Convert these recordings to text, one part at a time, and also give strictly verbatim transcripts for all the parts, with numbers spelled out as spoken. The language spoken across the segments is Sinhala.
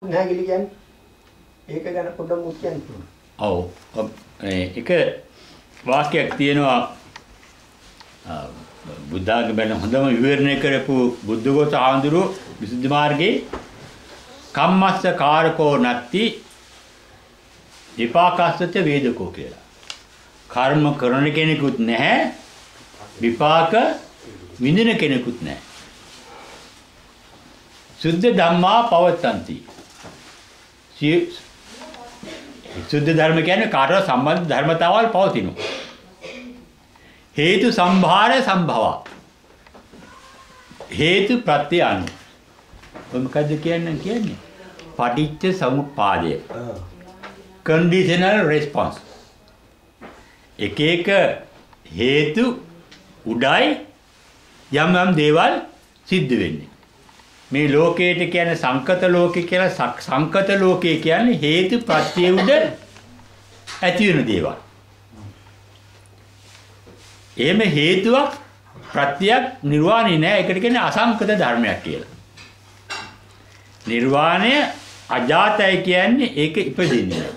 නැහැ කියලා කියන්නේ. ඒක ගැන පොඩ්ඩක් මුත් කියන්න. ඔව්. ඒක වාක්‍යයක් තියෙනවා බුද්ධාගම හොඳම විවරණය කරපු බුද්ධඝෝස ආඳුරු විසුද්ධි මාර්ගයේ කම්මස්ස කාරකෝ නැත්ති විපාකස්සත වේදකෝ කියලා. කර්ම කරන කෙනෙකුත් නැහැ විපාක විඳින කෙනෙකුත් නැහැ. සුද්ධ ධම්මා පවත්තන්ති. සුද්ධ ධර්ම කියන්නේ කාටවත් සම්බන්ධ ධර්මතාවල් පවතිනවා. හේතු සම්භාර සම්භව. හේතු ප්‍රත්‍ය අනු. මොකද්ද කියන්නේ කියන්නේ? පටිච්ච සමුප්පාදය. conditional response. එක එක හේතු උඩයි යම් යම් දේවල් සිද්ධ වෙන්නේ. මේ ලෝකයට කියන්නේ සංකත ලෝකේ කියලා. සංකත ලෝකේ කියන්නේ හේතු ප්‍රත්‍ය උඩ ඇති වෙන දේවල්. එහෙම හේතුවක් ප්‍රත්‍යක් නිර්වාණය නෑ. ඒකට කියන්නේ අසංකත ධර්මයක් කියලා. නිර්වාණය අජාතයි කියන්නේ ඒක ඉපදින්නේ.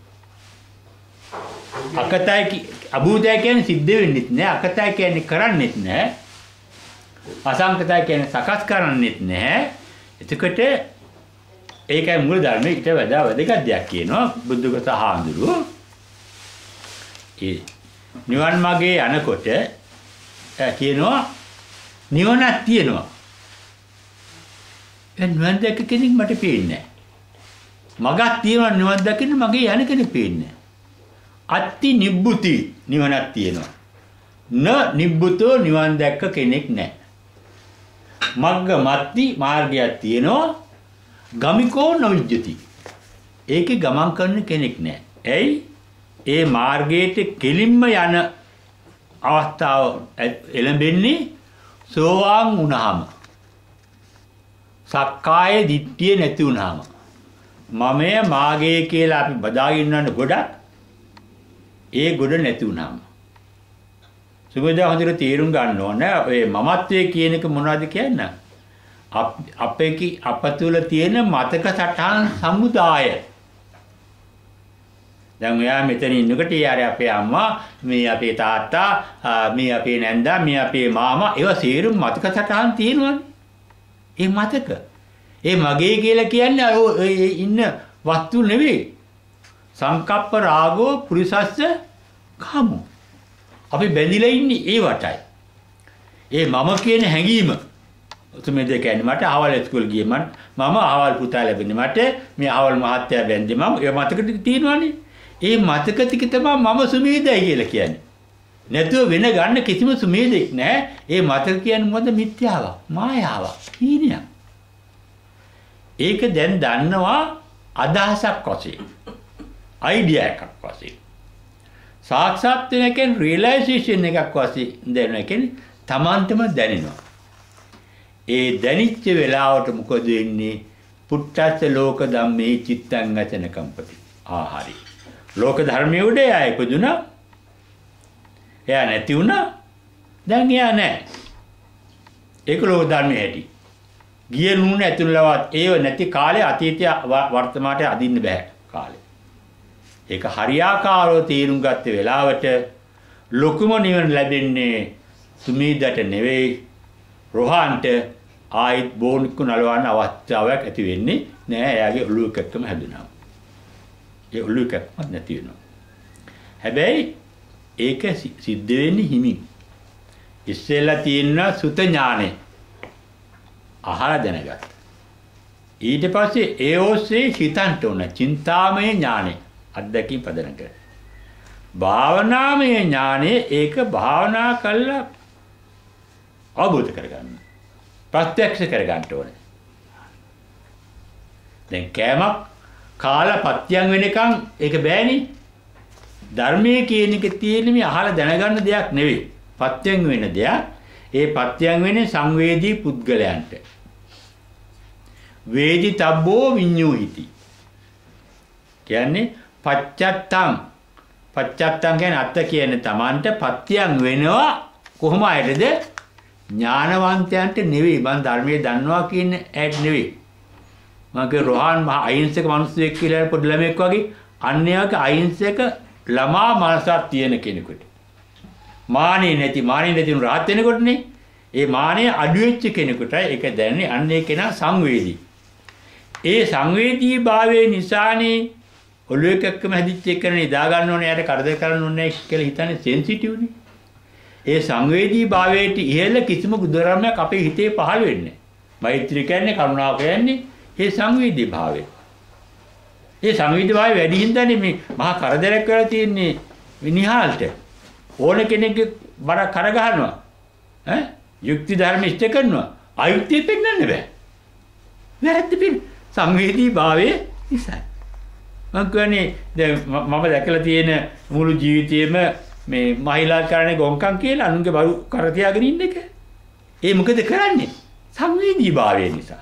අකතයි අභූතය කියන්නේ සිද්ධ වෙන්නෙත් නෑ. අකතයි කියන්නේ කරන්නෙත් නෑ. අසංකතයි කියන්නේ සකස් කරන්නෙත් නෑ. එතකොට ඒකයි මූල ධර්මයේ ඊට වඩා වැදගත් දෙයක් කියනවා බුද්ධඝෝස හාමුදුරුවෝ. ඒ නිවන් මාගේ යනකොට කියනවා නිවනක් තියෙනවා. ඒ නිවන් දැක කෙනෙක් මට පේන්නේ නැහැ. මගක් තියෙනවා නිවන් දකින්න මගේ යන කෙනෙක් පේන්නේ නැහැ. අත්ති නිබ්බුති නිවනක් තියෙනවා. න නිබ්බුතෝ නිවන් දැක්ක කෙනෙක් නැහැ. මග්ග මත්ති මාර්ගයක් තියෙනවා. ගමිකෝ නොවිජ්ජති. ඒකේ ගමන් කරන කෙනෙක් නැහැ. ඇයි? ඒ මාර්ගයට කෙලින්ම යන අවස්ථාව එළඹෙන්නේ සෝවාන් වුණාම. සක්කාය දිට්ඨිය නැති වුණාම. මමය මාගේ කියලා අපි බදාගෙන යන ගොඩක් ඒ ගොඩ නැති වුණාම. සුබදා හොඳට තේරුම් ගන්න ඕනේ ඔය මමත්වයේ කියන එක මොනවද කියන්නේ? අපේ අප තුළ තියෙන මතක සටහන් සමුදාය. දැන් මෙයා මෙතන ඉන්නකොට ඊයර අපේ අම්මා, මේ අපේ තාත්තා, මේ අපේ නැන්දා, මේ අපේ මාමා ඒවා සේරුම් මතක සටහන් තියෙනවනේ. ඒ මතක. ඒ මගේ කියලා කියන්නේ ඔය ඉන්න වස්තු නෙවෙයි. සංකප්ප රාගෝ පුරිසස්ස කාමෝ. අපි බැඳිලා ඉන්නේ ඒ වටයි. ඒ මම කියන හැඟීම. උතුමේ දෙක කියන්නේ මට අහවල් ඉස්කෝල ගියේ මම මම අහවල් පුතා ලැබෙන්නේ මට මේ අහවල් මහත්තයා බැඳේ මම ඒ මතක ටික තියෙනවනේ. ඒ මතක ටික තමයි මම සුමේදයි කියලා කියන්නේ. නැතුව වෙන ගන්න කිසිම සුමේදෙක් නැහැ. ඒ මතක කියන්නේ මොකද? මිත්‍යාවක්, මායාවක්, හීනයක්. ඒක දැන් දන්නවා අදහසක් වශයෙන්. අයිඩියා එකක් වශයෙන්. සාක්ෂාත් වෙන කියන්නේ රියලයිසේෂන් එකක් වශයෙන් දැනෙන කියන්නේ Tamanටම දැනෙනවා. ඒ දැනිච්ච වෙලාවට මොකද වෙන්නේ? පුට්ටස්ස ලෝක ධම්මේ චිත්තං අචන කම්පති. ආහරි. ලෝක ධර්මයේ උඩ එයා ඉපදුනා. එයා නැති වුණා. දැන් එයා නැහැ. ඒක ලෝක ධර්මයේ හැටි. ගිය නුන ඇතුළවත් ඒව නැති කාලේ අතීතය වර්තමානට අදින්න බෑ කාලේ. ඒක හරියාකාරව තීරුම් ගත්ත වෙලාවට ලොකුම නිවන ලැබෙන්නේ සුමීදට නෙවෙයි රෝහන්ට. ආයිත් බෝනික්ක නලවන්න අවස්ථාවක් ඇති වෙන්නේ නෑ. එයාගේ ඔළුව එකක්ම හැදුනා. ඒ ඔළුව එකක්වත් නැති වෙනවා. හැබැයි ඒක සිද්ධ වෙන්නේ හිමින්. ඉස්සෙල්ලා තියෙන සුත ඥානෙ අහලා දැනගත්තා. ඊට පස්සේ ඒ ඔස්සේ හිතන්ට උන චින්තාමය ඥානෙ අත්දැකීම් පදනම් කරගන්න. භාවනාමය ඥානෙ ඒක භාවනා කළා අවබෝධ කරගන්න. ප්‍රත්‍යක්ෂ කරගන්න ඕනේ. දැන් කෑමක් කාලා පත්‍යං වෙනකන් ඒක බෑනේ. ධර්මයේ කියන එක තියෙන්නේ මේ අහලා දැනගන්න දෙයක් නෙවෙයි. පත්‍යං වෙන දෙයක්. ඒ පත්‍යං වෙන්නේ සංවේදී පුද්ගලයන්ට. වේදි තබ්බෝ විඤ්ඤෝහිති. කියන්නේ පච්චත්තං. පච්චත්තං කියන්නේ අත්ත කියන්නේ Tamanට පත්‍යං වෙනවා කොහොම ආයතද? ඥානවන්තයන්ට නෙවෙයි. මම ධර්මයේ දන්නවා කියන ඇයි නෙවෙයි. මම කිය රෝහන් මහ අහිංසක මිනිස්සෙක් කියලා පොඩි ළමෙක් වගේ අන්‍යයක අහිංසක ළමා මනසක් තියෙන කෙනෙකුට. මානෙ නැති මානෙ නැති රහත් වෙනකොටනේ ඒ මානෙ අඩු වෙච්ච කෙනෙකුටයි ඒක දැනන්නේ. අන්න ඒ කෙනා සංවේදී. ඒ සංවේදී භාවයේ නිසානේ ඔළුව එකක්ම හැදිච්ච එකනේ ඉදා ගන්න ඕනේ, යාට කරදර කරන්න ඕනේ කියලා හිතන්නේ සෙන්සිටිව්නේ. ඒ සංවේදී භාවයට ඉහළ කිසිම බුදුරමයක් අපේ හිතේ පහළ වෙන්නේ නැහැ. මෛත්‍රී කියන්නේ කරුණාව කියන්නේ ඒ සංවේදී භාවය. ඒ සංවේදී භාවය වැඩි හින්දානේ මේ මහා කරදරයක් වෙලා තියෙන්නේ විනිහාල්ට. ඕන කෙනෙක්ගේ බර කර ගහනවා. ඈ යුක්ති ධර්ම ඉෂ්ට කරනවා. අයුක්තිය පෙන්වන්න බෑ. වැරද්ද පිළ සංවේදී භාවයේ නිසා. මම කියන්නේ දැන් මම දැකලා තියෙන මුළු ජීවිතේම මේ මහිලා කරන්නේ ගොංකම් කියලා අනුන්ගේ බරු කර තියාගෙන ඉන්න එක. ඒ මොකද කරන්නේ? සංවේදී භාවය නිසා.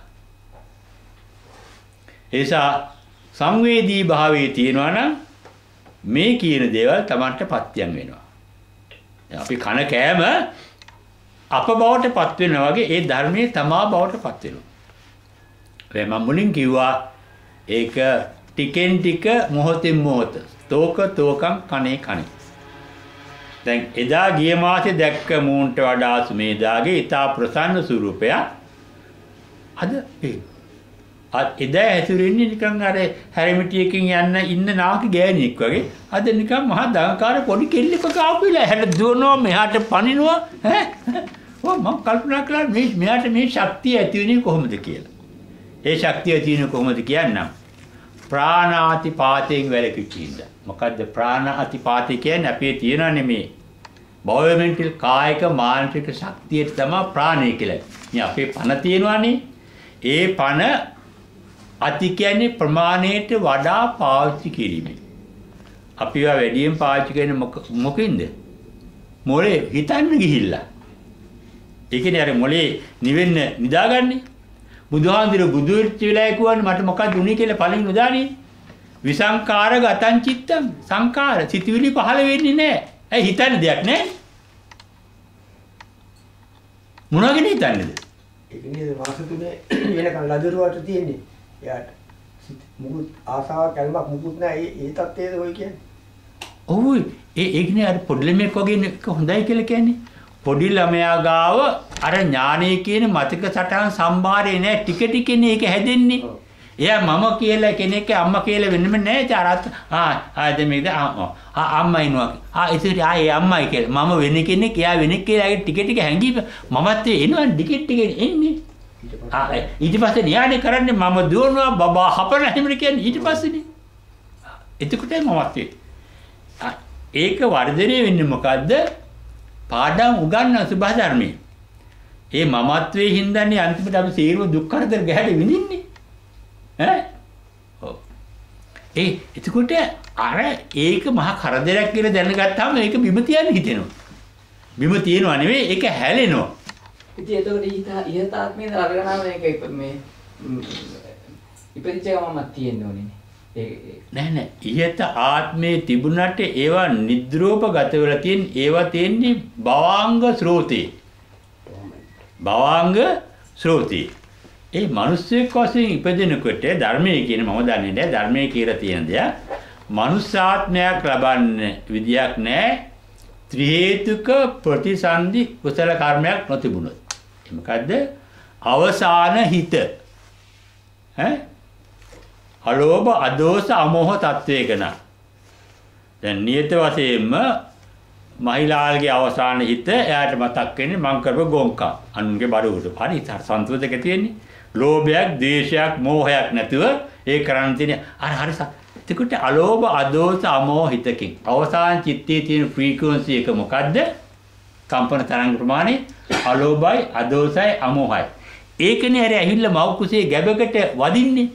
ඒසා සංවේදී භාවයේ තියෙනවා නම් මේ කියන දේවල් Tamanට පත්‍යම් වෙනවා. අපි කන කෑම අප බවට පත් වෙනවා වගේ ඒ ධර්මයේ තමා බවට පත් වෙනවා. ඒ මම මුලින් කිව්වා ඒක ටිකෙන් ටික මොහොතින් මොහොත තෝක තෝකම් කනේ කනේ. දැන් එදා ගිය මාසේ දැක්ක මූන්ට වඩා සුමේදාගේ ඊතා ප්‍රසන්න ස්වරූපය අද ඒ අද එදා හැසිරෙන්නේ නිකන් අර හැරමිටියකින් යන්න ඉන්න නාකි ගෑණියෙක් වගේ. අද නිකන් මහා දඟකාර පොඩි කෙල්ලෙක් වගේ ආපුලා හැට දුවනවා මෙහාට පනිනවා ඈ. ඔව් මම කල්පනා කළා මේ මෙයාට මේ ශක්තිය ඇති වෙන්නේ කොහොමද කියලා. ඒ ශක්තිය තියෙන්නේ කොහොමද කියන්නම්. ප්‍රාණාතිපාතයෙන් වැළකීච්ච හින්දා. මොකද්ද ප්‍රාණාතිපාතය කියන්නේ? අපේ තියෙනනේ මේ බයොමෙන්ටල් කායික මානසික ශක්තිය තමයි ප්‍රාණය කියලා. මේ අපේ පණ තියෙනවානේ. ඒ පණ අති කියන්නේ ප්‍රමාණයට වඩා පාවිච්චි කිරීමෙන්. අපිව වැඩියෙන් පාවිච්චි කරන මොකින්ද? මොලේ හිතන්න ගිහිල්ලා. ඒ කියන්නේ අර මොලේ නිවෙන්න නිදාගන්නේ. බුදුහාඳුර බුදු වෙච්ච වෙලාවේ කියවන්නේ මට මොකක්ද උනේ කියලා පළවෙනි උදානේ. විසංකාර ගතං චිත්තං සංකාර සිතුවිලි පහළ වෙන්නේ නැහැ. ඇයි හිතන්න දෙයක් නැහැ? මොනවගෙන හිතන්නේද? ඒක නේද මාස තුනේ වෙනකන් ලදරුවට තියෙන්නේ. එයාට මුකුත් ආසාවක් කල්මක් මුකුත් නැහැ. ඒ ඒ තත්ත්වයේද ඔය කියන්නේ. ඔව් ඒ ඒකනේ අර පොඩි ළමෙක් වගේ එක හොඳයි කියලා කියන්නේ. පොඩි ළමයා ගාව අර ඥානය කියන මතක සටහන් සම්භාරේ නෑ. ටික ටිකනේ ඒක හැදෙන්නේ. එයා මම කියලා කෙනෙක් අම්මා කියලා වෙන්නෙම නෑ. චාරත් ආ ආ දෙමෙක්ද ආ අම්මා ඉන්නවා. ආ ඉතින් ආ ඒ අම්මයි කියලා. මම වෙන කෙනෙක් එයා වෙනෙක් කියලා ටික ටික හැංගී මමත් එනවා ටික ටික එන්නේ. ආ ඊට පස්සේ න්යානේ කරන්නේ මම දුවනවා බබා හපන හැමර කියන්නේ ඊට පස්සේනේ. එතකොටයි මමත් ඒක වර්ධනය වෙන්නේ මොකද්ද? පාඩම් උගන්වන සුභ ධර්මයේ. ඒ මමත්වයේ හින්දානේ අන්තිමට අපි සීරුව දුක් කරදර ගැහැට විඳින්නේ. ඈ? ඔව්. ඒ එතකොට අර ඒක මහා කරදරයක් කියලා දැනගත්තාම ඒක බිම තියන්න හිතෙනවා. බිම තියනවා නෙවෙයි ඒක හැලෙනවා. ඉතින් එතකොට ඊට ඉහත ආත්මයේ අරගෙනාම මේක මේ ඉපදිච්ච ගමන්ම තියෙන්න ඕනේ. නෑ නෑ ඉහත ආත්මේ තිබුණට ඒවා නිද්‍රෝපගත වෙලා තියෙන ඒවා තියෙන්නේ භවාංග ස්රෝතේ. භවාංග ස්රෝතේ. ඒ මිනිස්සෙක් වශයෙන් ඉපදෙනකොට ධර්මයේ කියන මම දන්නේ නෑ ධර්මයේ කියලා තියෙන දෙයක්. මනුෂ්‍යාත්මයක් ලබන්න විදියක් නෑ. ත්‍රි හේතුක ප්‍රතිසන්දි කුසල කර්මයක් නොතිබුණොත්. ඒ මොකද්ද? අවසාන හිත. ඈ අලෝභ අදෝස අමෝහ තත්වයක නා. දැන් නියත වශයෙන්ම මහිලාගේ අවසාන හිත එයාට මතක් වෙන්නේ මං කරපු ගොංකම්. අනුන්ගේ බඩුවට. හරි සන්තෝෂයක තියෙන්නේ. ලෝභයක්, ද්වේෂයක්, මෝහයක් නැතුව ඒ කරන්න තියෙන අර හරි එතකොට අලෝභ අදෝස අමෝහ හිතකින් අවසාන චිත්තයේ තියෙන ෆ්‍රීකවන්සි එක මොකද්ද? කම්පන තරංග ප්‍රමාණය අලෝභයි, අදෝසයි, අමෝහයි. ඒකනේ අර ඇහිල්ල මව් කුසේ ගැබකට වදින්නේ.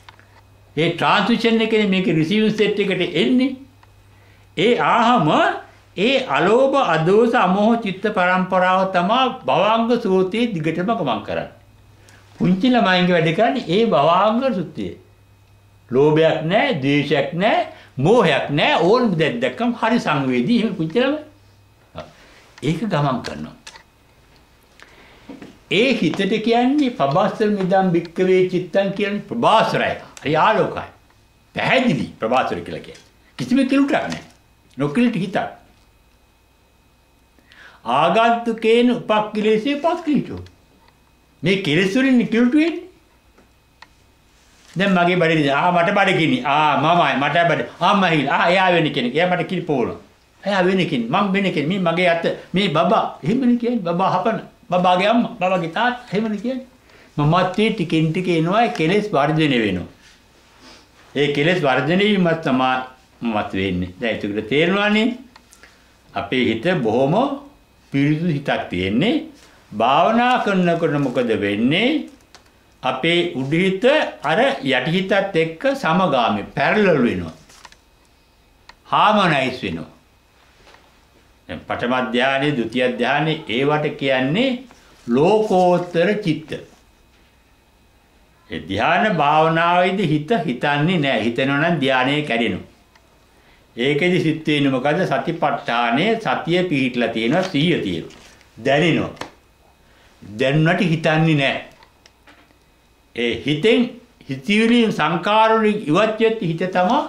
ඒ ට්‍රාන්ස්මිෂන් එකනේ මේක රිසීවිං සෙට් එකට එන්නේ. ඒ ආහම ඒ අලෝභ අදෝස අමෝහ චිත්ත පරම්පරාව තමයි භවංග සූත්‍රයේ දිගටම ගමන් කරන්නේ. පුංචි ළමයින්ගේ වැඩ කරන්නේ ඒ භවංග සූත්‍රය. ලෝභයක් නැහැ, ද්වේෂයක් නැහැ, මෝහයක් නැහැ. ඕන දෙයක් දැක්කම හරි සංවේදී එහෙම පුංචි ළමයි. ඒක ගමන් කරනවා. ඒ හිතට කියන්නේ ප්‍රභාස්වර මිදම් වික්කවේ චිත්තං කියන්නේ ප්‍රභාස්වරයි. හරි ආලෝකයි. පැහැදිලි ප්‍රභාස්වර කියලා කියන්නේ. කිසිම කිලුටක් නැහැ. නොකිලුට හිතක්. ආගන්තුකේන උපක්ඛිලේසේ පස්කිලුටෝ. මේ කෙලෙස් වලින් කිලුට වෙන්නේ. දැන් මගේ බඩේ ආ මට බඩගිනි. ආ මමයි මට බඩ. ආ මහිල්. ආ එයා වෙන කෙනෙක්. එයා මට කිරි පොවන. එයා වෙන කෙනෙක්. මම වෙන කෙනෙක්. මේ මගේ අත මේ බබා. එහෙමනේ කියන්නේ. බබා හපන. බබාගේ අම්මා. බබාගේ තාත්තා. එහෙමනේ කියන්නේ. මමත් ටිකෙන් ටික එනවා කෙලෙස් වර්ධනය වෙනවා. ඒ කෙලෙස් වර්ධනය වීමත් තමයි මත වෙන්නේ. දැන් ඒකට තේරෙනවානේ. අපේ හිත බොහොම පිරිසුදු හිතක් තියෙන්නේ. භාවනා කරනකොට මොකද වෙන්නේ? අපේ උඩිහිත අර යටිහිතත් එක්ක සමගාමී පැරලල් වෙනවා. හාමනයිස් වෙනවා. දැන් පඨම ධානයේ, ဒုတိ ධානයේ ඒවට කියන්නේ ලෝකෝත්තර චිත්ත. ඒ ධාන භාවනාවේදී හිත හිතන්නේ නැහැ. හිතනවා නම් ධානයේ කැඩෙනවා. ඒකෙදි සිත් වෙන්නේ මොකද? සතිපට්ඨානයේ සතිය පිහිටලා තියෙනවා, සිහිය තියෙනවා. දැනෙනවා. දැනුණට හිතන්නේ නැහැ. ඒ හිතෙන් හිතවිලි සංකාර වලින් ඉවත් වෙච්ච හිත තමයි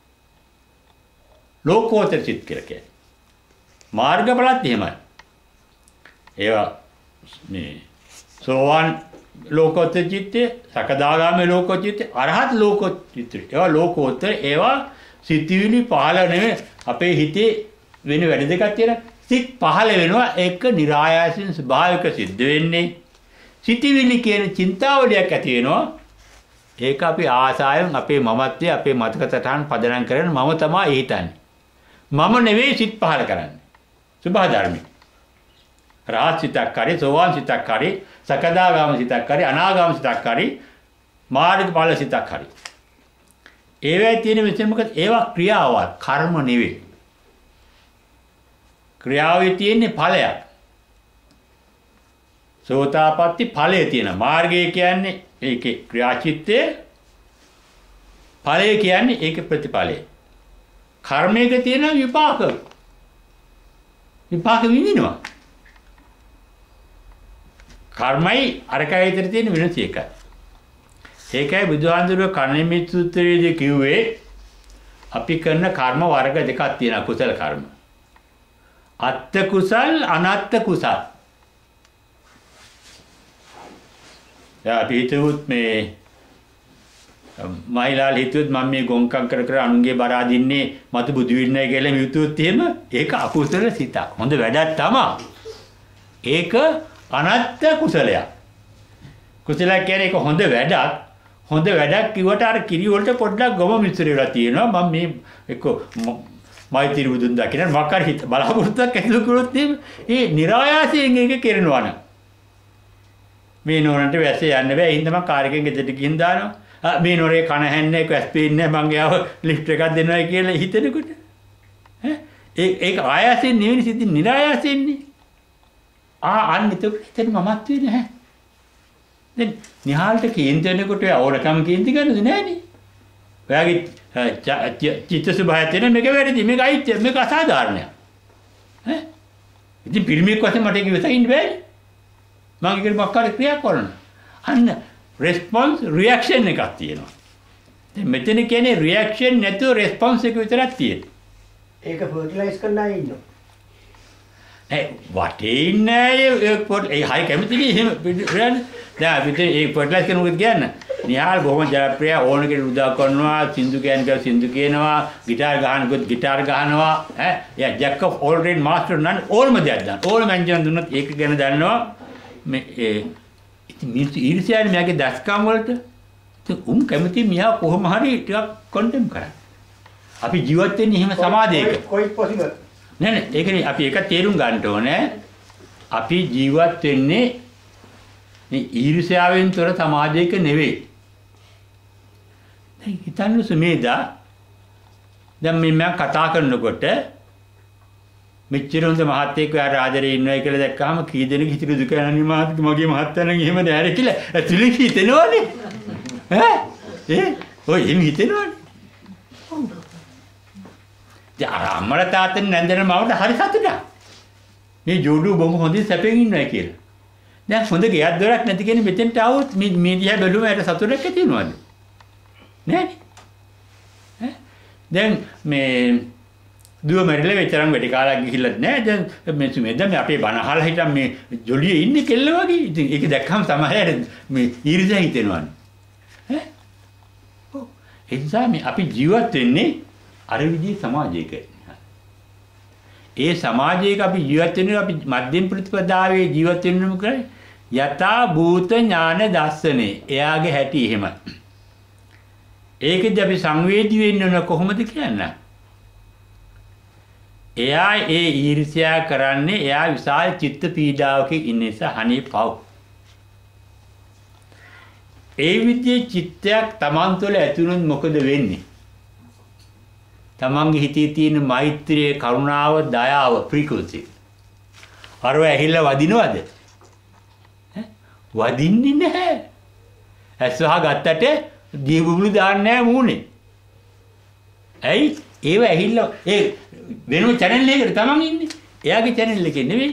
ලෝකෝත්තර චිත්ත කියලා කියන්නේ. මාර්ගඵලත් එහෙමයි. ඒවා මේ සෝවාන් ලෝකෝත්තර චිත්තය, සකදාගාමී ලෝකෝත්තර චිත්තය, අරහත් ලෝකෝත්තර චිත්තය. ඒවා ලෝකෝත්තර ඒවා සිතවිලි පහළ නෙවෙයි. අපේ හිතේ වෙන වැඩ දෙකක් තියෙනවා. සිත් පහළ වෙනවා ඒක નિરાයාසයෙන් ස්වභාවික සිද්ධ වෙන්නේ. සිතවිලි කියන චින්තාවලියක් ඇති වෙනවා. ඒක අපි ආසාවෙන් අපේ මමත්වයේ අපේ මතක තටහන් පදනම් කරගෙන මම තමයි හිතන්නේ. මම නෙවෙයි සිත් පහළ කරන්නේ. සුභා ධර්මයි. රාහත් සිතක් කරේ, සෝවාන් සිතක් කරේ, සකදාගාම සිතක් කරේ, අනාගාම සිතක් කරේ, මාර්ගඵල සිතක් කරේ. ඒවැයි තියෙන විශේෂ මොකද? ඒවා ක්‍රියාවල්, කර්ම නෙවෙයි. ක්‍රියාවේ තියෙන්නේ ඵලයක්. සෝතාපට්ටි ඵලය තියෙන මාර්ගය කියන්නේ ඒකේ ක්‍රියාචිත්තය, ඵලය කියන්නේ ඒකේ ප්‍රතිඵලය. කර්මයක තියෙන විපාක. විපාක විඳිනවා. කර්මයි අරකයි විතර තියෙන වෙනස එකයි. ඒකයි බුදුහාඳුරුවෝ කර්ණිමිත් සූත්‍රයේදී කිව්වේ අපි කරන කර්ම වර්ග දෙකක් තියෙනවා කුසල කර්ම. අත්ත කුසල් අනත්ත කුසල්. යා අපි හිතුවොත් මේ මයිලාල් හිතුවොත් මම මේ ගොංකම් කර කර අනුන්ගේ බර අදින්නේ මතු බුදු වෙන්නයි කියලා හිතුවොත් එහෙම ඒක අකුසල සිතක්. හොඳ වැඩක් තමයි. ඒක අනත්ත කුසලයක්. කුසලයක් කියන්නේ ඒක හොඳ වැඩක්. හොඳ වැඩක් කිව්වට අර කිරි වලට පොඩ්ඩක් ගොම මිශ්‍ර වෙලා තියෙනවා. මම මේ එක්ක මෛත්‍රී බුදුන් දකින්න මකර හිත බලාපොරොත්තුක් ඇතුළු කරොත් ඒ નિરાයාසයෙන් ඒක කරනවා නම් මේ නෝනට වැස්සේ යන්න බෑ. එහෙනම් මම කාර් එකෙන් ගෙදරට ගිහින් දානවා. මේ නෝරේ කන හැන්නේ ඒක ඇස් පේන්නේ මං යාව ලිෆ්ට් එකක් දෙනවා කියලා හිතනකොට ඈ ඒ ඒක ආයාසයෙන් නෙවෙයි සිද්ධ નિરાයාසයෙන්නේ. ආ අන්න ඒක හිතෙන් මමත් වෙන්නේ නැහැ. දැන් නිහාල්ට කේන්ති වෙනකොට ඕනකම කේන්ති ගන්නද නැහනේ. ඔයාගේ චිත්ත ස්වභාවය තියෙන මේක වැරදි මේක අයිති මේක අසාධාරණයක්. ඈ ඉතින් පිරිමියෙක් වශයෙන් මට ඒක විසඳින්න බෑ. මම ඒක මොකක්ද ක්‍රියා කරන්න. අන්න response reaction එකක් තියෙනවා. දැන් මෙතන කියන්නේ reaction නැතුව response එක විතරක් තියෙනවා. ඒක fertilize කරන්න ආයෙ ඉන්නවා. ඒ වටේ ඉන්නේ ඒ පොත් ඒ හයි කැමතිනේ එහෙම රයන් දැන් අපිට ඒ fertilize කරනකොට කියන්න. නිහාල් බොහොම ජනප්‍රිය ඕන කෙනෙක් උදව් කරනවා සින්දු කියන්නේ සින්දු කියනවා গিitar ගහනකොට গিitar ගහනවා ඈ යා jack of all trade master නන් ඕල්ම දෙයක් දාන්න. ඕල්ම එන්ජින් දුන්නොත් ඒක ගැන දන්නවා. මේ ඒ ඉතින් මිනිස්සු ඊර්ෂ්‍යාවේ මෙයාගේ දස්කම් වලට ඉතින් උන් කැමති මෙයා කොහොම හරි ටිකක් කොන්ටෙම් කරන්න. අපි ජීවත් වෙන්නේ එහෙම සමාජයක. කොයි possible. නෑ නෑ ඒකනේ අපි එක තේරුම් ගන්න ඕනේ. අපි ජීවත් වෙන්නේ මේ ඊර්ෂ්‍යාවෙන් තොර සමාජයක නෙවෙයි. දැන් හිතන්න සුමේදා දැන් මේ මම කතා කරනකොට මෙච්චර හොඳ මහත්තයෙක් ඔයාලා ආදරේ ඉන්නවා කියලා දැක්කම කී දෙනෙක් හිතේ දුක යනනි මහත් මගේ මහත්තයා නම් එහෙම නෑ කියලා ඇතුලේ හිතෙනවනේ ඈ ඒ ඔය එහෙම හිතෙනවනේ දැන් අර අම්මලා තාත්තෙන් නැන්දන මවට හරි සතුටක් මේ ජෝඩු බොම හොඳින් සැපෙන් ඉන්නවා කියලා දැන් හොඳ ගෙයක් දොරක් නැති කෙනෙක් මෙතෙන්ට ආවොත් මේ මේ දිහා බැලුවම ඇයට සතුටක් ඇති වෙනවද? නෑ. ඈ දැන් මේ දුව මැරිලා වෙච්චරම් වැඩි කාලයක් ගිහිල්ලත් නෑ. දැන් මේ සුමේද මේ අපේ බණ අහලා හිටන් මේ ජොලියේ ඉන්නේ කෙල්ල වගේ. ඉතින් ඒක දැක්කම තමයි මේ ඊර්ෂ්‍යා හිතෙනවනේ. ඈ ඔව් ඒ නිසා මේ අපි ජීවත් වෙන්නේ අර විදිහේ සමාජයක. ඒ සමාජයක අපි ජීවත් වෙන්නේ අපි මධ්‍යම ප්‍රතිපදාවේ ජීවත් වෙන්නේ මොකද? යථා භූත ඥාන දර්ශනේ. එයාගේ හැටි එහෙමයි. ඒකෙදි අපි සංවේදී වෙන්න ඕන කොහොමද කියන්නේ? එයා ඒ ඊර්ෂ්‍යා කරන්නේ එයා විශාල චිත්ත පීඩාවක ඉන්න නිසා හනේ පව්. ඒ විදිහේ චිත්තයක් Taman තුළ ඇති වුණොත් මොකද වෙන්නේ? තමන්ගේ හිතේ තියෙන මෛත්‍රිය, කරුණාව, දයාව, ෆ්‍රීකවන්සි. අරව ඇහිල්ල වදිනවද? ඈ වදින්නේ නැහැ. ඇස්වහ ගත්තට දී බුබුලු දාන්නේ නැහැ මූණේ. ඇයි? ඒව ඇහිල්ල ඒ වෙනම channel එකකට තමන් ඉන්නේ. එයාගේ channel එකේ නෙවෙයි.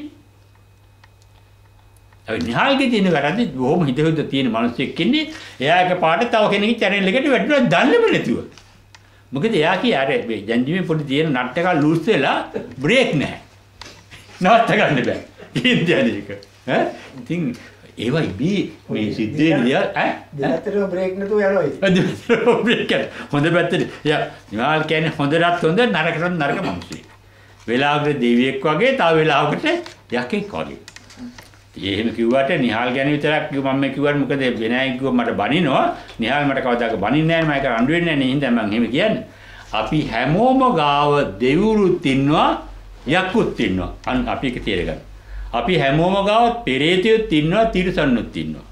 අය නිහාල්ගේ තියෙන වැරදි බොහොම හිත හිත තියෙන මිනිස්සෙක් ඉන්නේ. එයාගේ පාට තව කෙනෙක්ගේ channel එකට වැටුණා දන්නේම නැතුව. මොකද එයා කිය අර මේ ජන්ජිමේ පොඩි තියෙන නට් එක ලූස් වෙලා බ්‍රේක් නැහැ. නවත්ත ගන්න බෑ. ඉන්දියානේක. ඈ ඉතින් ඒවා ඉබේ මේ සිද්ධ වෙන්නේ ඈ දෙපැත්තටම බ්‍රේක් නැතුව යනවා ඉතින්. දෙපැත්තටම බ්‍රේක් කරලා හොඳ පැත්තට. යා නිවාල් කියන්නේ හොඳටත් හොඳ නරකටත් නරක මිනිස්සෙක්. වෙලාවකට දෙවියෙක් වගේ තව වෙලාවකට යකෙක් වගේ. එහෙම කිව්වට නිහාල් ගැන විතරක් කිව්ව මම කිව්වට මොකද වෙනයි කිව්ව මට බනිනවා. නිහාල් මට කවදාක බනින්නේ නැහැ නේ මම ඒක රණ්ඩු වෙන්නේ නැහැ නේ. හින්දා මම එහෙම කියන්නේ. අපි හැමෝම ගාව දෙවිවරුත් ඉන්නවා යක්කුත් ඉන්නවා. අන්න අපි ඒක තේරගන්න. අපි හැමෝම ගාව පෙරේතයොත් ඉන්නවා තිරිසනුත් ඉන්නවා.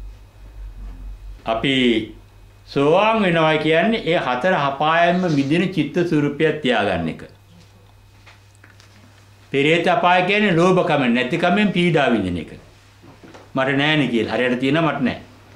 අපි සෝවාන් වෙනවා කියන්නේ ඒ හතර අපායෙන්ම මිදෙන චිත්ත ස්වරූපයක් තියාගන්න එක. පෙරේත අපාය කියන්නේ ලෝභකම නැතිකමෙන් පීඩා විඳින එක. මට නෑනේ කියලා. හරියට තියෙනවා මට නෑ.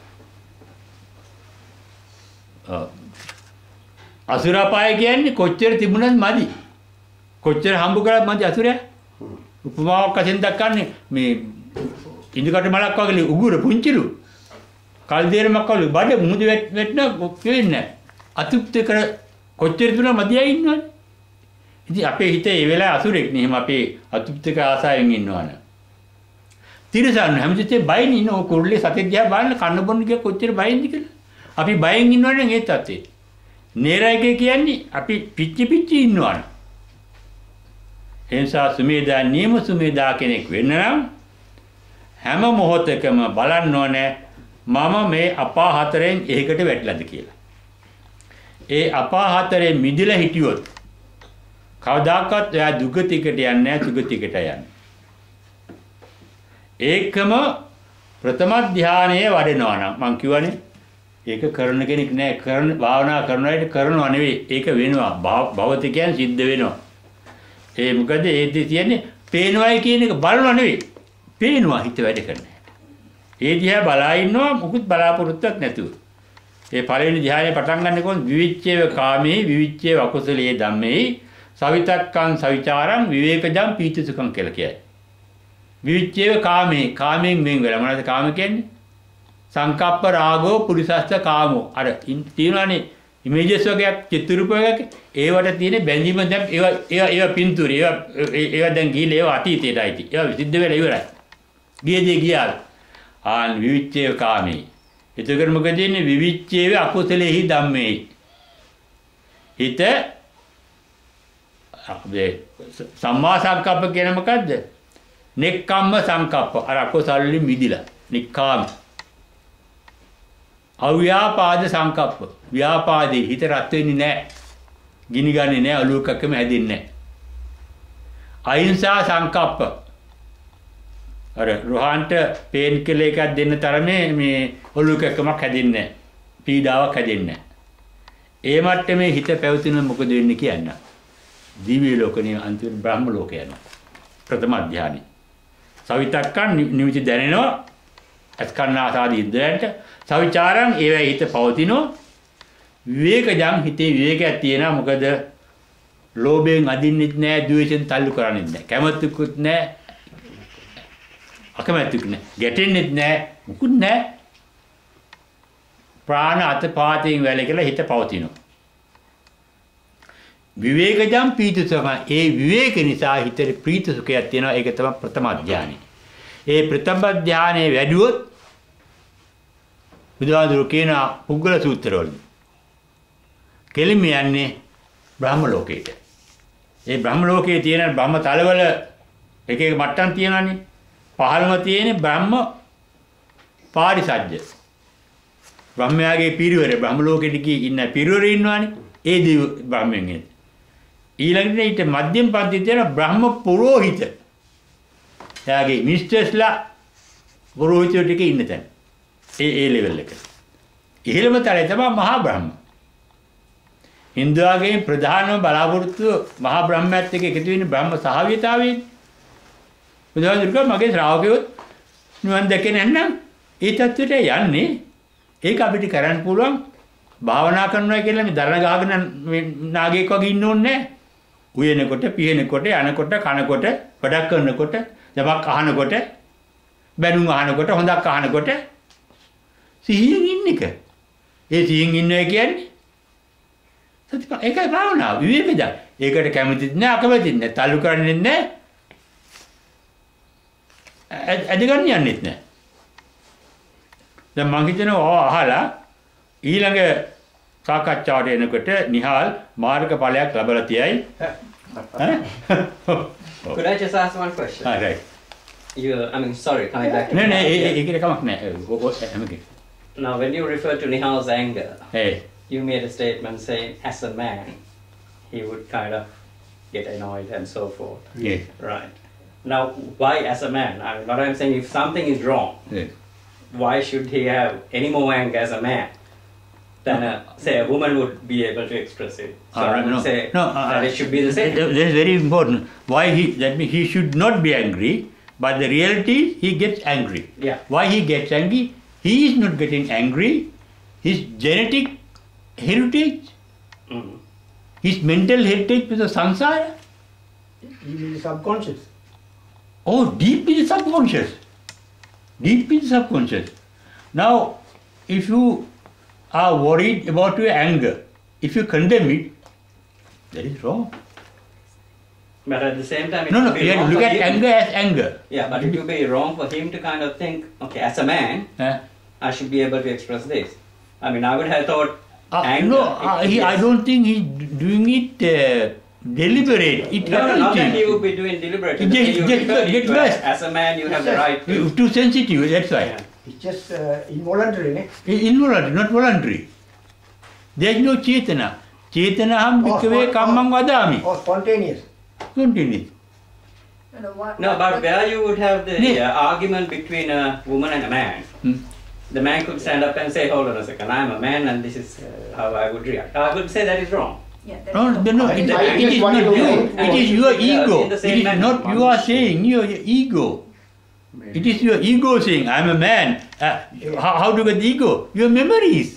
ඔව්. අසුර අපාය කියන්නේ කොච්චර තිබුණත් මදි. කොච්චර හම්බ කරත් මදි අසුරයා. උපමාවක් වශයෙන් දක්වන්නේ මේ ඉන්දිකට මලක් වගේ උගුර පුංචිලු. කල් දෙරමක් වගේ බඩ මුහුද වෙට්න වෙන්නේ. අතුප්ත කර කොච්චර දුනා මදියා ඉන්නවනේ. ඉතින් අපේ හිතේ ඒ වෙලාවේ අසුරෙක් නේ. එහෙම අපේ අතුප්තික ආසාවෙන් ඉන්නවනේ. තිරසන් හැමතිස්සෙම බයෙන් ඉන්න ඕ කුරුල්ලේ සතෙක් දිහා බලන්න කන්න බොන්න කිය කොච්චර බයෙන්ද කියලා. අපි බයෙන් ඉන්නවනේ ඒ තත්ත්වේ. නේරයිකේ කියන්නේ අපි පිච්චි පිච්චි ඉන්නවනේ. ඒ නිසා සුමේදා නියම සුමේදා කෙනෙක් වෙන්න නම් හැම මොහොතකම බලන්න ඕනේ මම මේ අපා හතරෙන් එකකට වැටිලාද කියලා. ඒ අපා හතරෙන් මිදලා හිටියොත් කවදාකවත් එයා දුගතිකට යන්නේ නැහැ සුගතිකට යන්නේ. ඒකම ප්‍රථම ධානයේ වඩනවා නම් මං කියවනේ ඒක කරන කෙනෙක් නෑ. කරන භාවනා කරන අයට කරනවා නෙවෙයි. ඒක වෙනවා. භවති කියන්නේ සිද්ධ වෙනවා. ඒ මොකද ඒදී කියන්නේ පේනවායි කියන එක බලනවා නෙවෙයි. පේනවා හිත වැඩ කරන. ඒ දිහා බලා ඉන්නවා මුකුත් බලාපොරොත්තුවක් නැතුව. ඒ පළවෙනි ධානයේ පටන් ගන්න කොහොමද? විවිච්ඡේව කාමේ විවිච්ඡේව අකුසලයේ ධම්මේ සවිතක්කං සවිචාරං විවේකජං පීතිසුඛං කියලා කියයි. විවිච්ඡේව කාමේ කාමෙන් වෙන් වෙලා මොනවද කාම කියන්නේ? සංකප්ප රාගෝ පුරිසස්ස කාමෝ. අර තියෙනවානේ ඉමේජස් වගේක් චිත්‍රූප වගේක් ඒවට තියෙන බැඳීම දැන් ඒවා ඒවා ඒවා පින්තූර ඒවා ඒවා දැන් ගිහලා ඒවා අතීතයටයි තියෙන්නේ. ඒවා විසිද්ධ වෙලා ඉවරයි. ගියදී ගියා. ආන් විවිච්ඡේව කාමේ. එතකොට මොකද වෙන්නේ? විවිච්ඡේව අකුසලෙහි ධම්මේ. හිත අපේ සම්මා සංකප්ප කියන මොකද්ද? නෙක්ඛම්ම සංකප්ප. අර අකුසල වලින් මිදිලා. නික්ඛාම. අව්‍යාපාද සංකප්ප. ව්‍යාපාදේ හිත රත් වෙන්නේ නැහැ. ගිනි ගන්නේ නැහැ. අලුකකම හැදෙන්නේ නැහැ. අහිංසා සංකප්ප. අර රෝහන්ට පේන් කෙල එකක් දෙන්න තරමේ මේ අලුකකමක් හැදෙන්නේ නැහැ. පීඩාවක් හැදෙන්නේ නැහැ. ඒ මට්ටමේ හිත පැවතුන මොකද වෙන්නේ කියන්නේ? දිව්‍ය ලෝකනේ අන්තිම බ්‍රහ්ම ලෝකය යනවා. ප්‍රථම ධානය. සවිතක්කන් නිමිති දැනෙනවා. අස්කන්නාසාදී ඉන්ද්‍රයන්ට සවිචාරං ඒවැ හිත පවතිනෝ. විවේකජං හිතේ විවේකයක් තියෙනවා. මොකද ලෝභයෙන් අදින්නෙත් නැහැ, ද්වේෂයෙන් තල්ලු කරන්නේත් නැහැ. කැමැත්තකුත් නැහැ. අකමැතික නෑ. ගැටෙන්නෙත් නෑ. මුකුත් නෑ. ප්‍රාණ අතපාතයෙන් වැළකීලා හිත පවතිනවා. විවේකජම් පීති සුඛ. ඒ විවේක නිසා හිතේ ප්‍රීති සුඛයක් තියෙනවා. ඒක තමයි ප්‍රථම ධානය. ඒ ප්‍රථම ධානයේ වැඩිවොත් බුදුහාමුදුරු කියන පුද්ගල සූත්‍රවල කෙලිම යන්නේ බ්‍රහ්ම ලෝකයට. ඒ බ්‍රහ්ම ලෝකයේ තියෙන බ්‍රහ්ම තලවල එක එක මට්ටම් තියෙනවානේ. පහළම තියෙන්නේ බ්‍රහ්ම පාරිසජ්ජ. බ්‍රහ්මයාගේ පිරිවර බ්‍රහ්ම ලෝකෙට ගිහින් ඉන්න පිරිවර ඉන්නවානේ. ඒ දිව බ්‍රහ්මයෙන් එන්නේ. ඊළඟට ඊට මධ්‍යම පන්තියේ තියෙන බ්‍රහ්ම පුරෝහිත. එයාගේ මිනිස්ටර්ස්ලා පුරෝහිතයෝ ටික ඉන්න තැන. ඒ ඒ ලෙවල් එක. ඉහළම තලයේ තමයි මහා බ්‍රහ්ම. හින්දුවාගේ ප්‍රධානම බලාපොරොත්තු මහා බ්‍රහ්මයත් එක්ක එකතු වෙන බ්‍රහ්ම සහවිතාවයේ. බුදුහාමුදුරුවෝ මගේ ශ්‍රාවකයෝ නිවන් දැකේ නැත්නම් ඒ தത്വෙට යන්නේ. ඒක අපිට කරන්න පුළුවන් භාවනා කරනවා කියලා මේ දරණ ගහගෙන මේ නාගයෙක් වගේ ඉන්න ඕනේ නැහැ. උයනකොට, පියනකොට, යනකොට, කනකොට, වැඩක් කරනකොට, දමක් අහනකොට, බැනුම් අහනකොට, හොඳක් අහනකොට සිහියෙන් ඉන්න එක. ඒ සිහියෙන් ඉන්නවා කියන්නේ සතිපා ඒකයි භාවනාව. විවේකද. ඒකට කැමතිත් නැහැ, අකමැතිත් නැහැ, තල්ලු කරන්නේ නැහැ. අදගන්න යන්නෙත් නැහැ. දැන් මං හිතනවා අහලා ඊළඟ සාකච්ඡාවට එනකොට නිහාල් මාර්ගඵලයක් ලැබලා තියයි. Could I just ask one question? Ah, right. You, I mean, sorry, coming back to No, no, Nihal. ඒකට කමක් නැහැ. Now, when you refer to Nihal's anger, Hey. you made a statement saying, as a man, he would kind of get annoyed and so forth. Yes. Right. Now, why as a man? I mean, what I'm saying, if something is wrong, Yes. why should he have any more anger as a man than, a, say, a woman would be able to express it? So Uh, I would no, say no, that uh, it should be the same. That is very important. Why he? That means he should not be angry, but the reality is he gets angry. Yeah. Why he gets angry? He is not getting angry. His genetic heritage, Mm. his mental heritage with the samsara. Even the subconscious. Oh, deep in the subconscious. Deep in the subconscious. Now, if you are worried about your anger, if you condemn it, that is wrong. But at the same time, it No, no, would be you have wrong to look for at him. anger as anger. Yeah, but it would be wrong for him to kind of think, okay, as a man, Uh, I should be able to express this. I mean, I would have thought uh, anger. no, it- uh, he, I yes. don't think he's d- doing it uh, deliberate. It No, no, not that happens. he would be doing deliberately. It but just- you just referred get it to worse. as, as a man, you have the Yes, right to. You're too sensitive, that's why. Yeah. It's just uh, involuntary, ne? I- Involuntary, not voluntary. There is no chetana. Chetana ham Or- bhikkhave or- kammam vadami. Or spontaneous. Continue. No, what, No, but where you would have the Yeah. uh, argument between a woman and a man, Hmm. the man could stand up and say, hold on a second, I'm a man and this is uh, how I would react. I would say that is wrong. Yeah, that's No, no, no, I it, think- I it think is what not you you. mean- It is your Yeah, ego. in the It same is manner. not you are saying, your your ego. It is your ego saying, I'm a man. Uh, how, how do you get the ego? Your memories.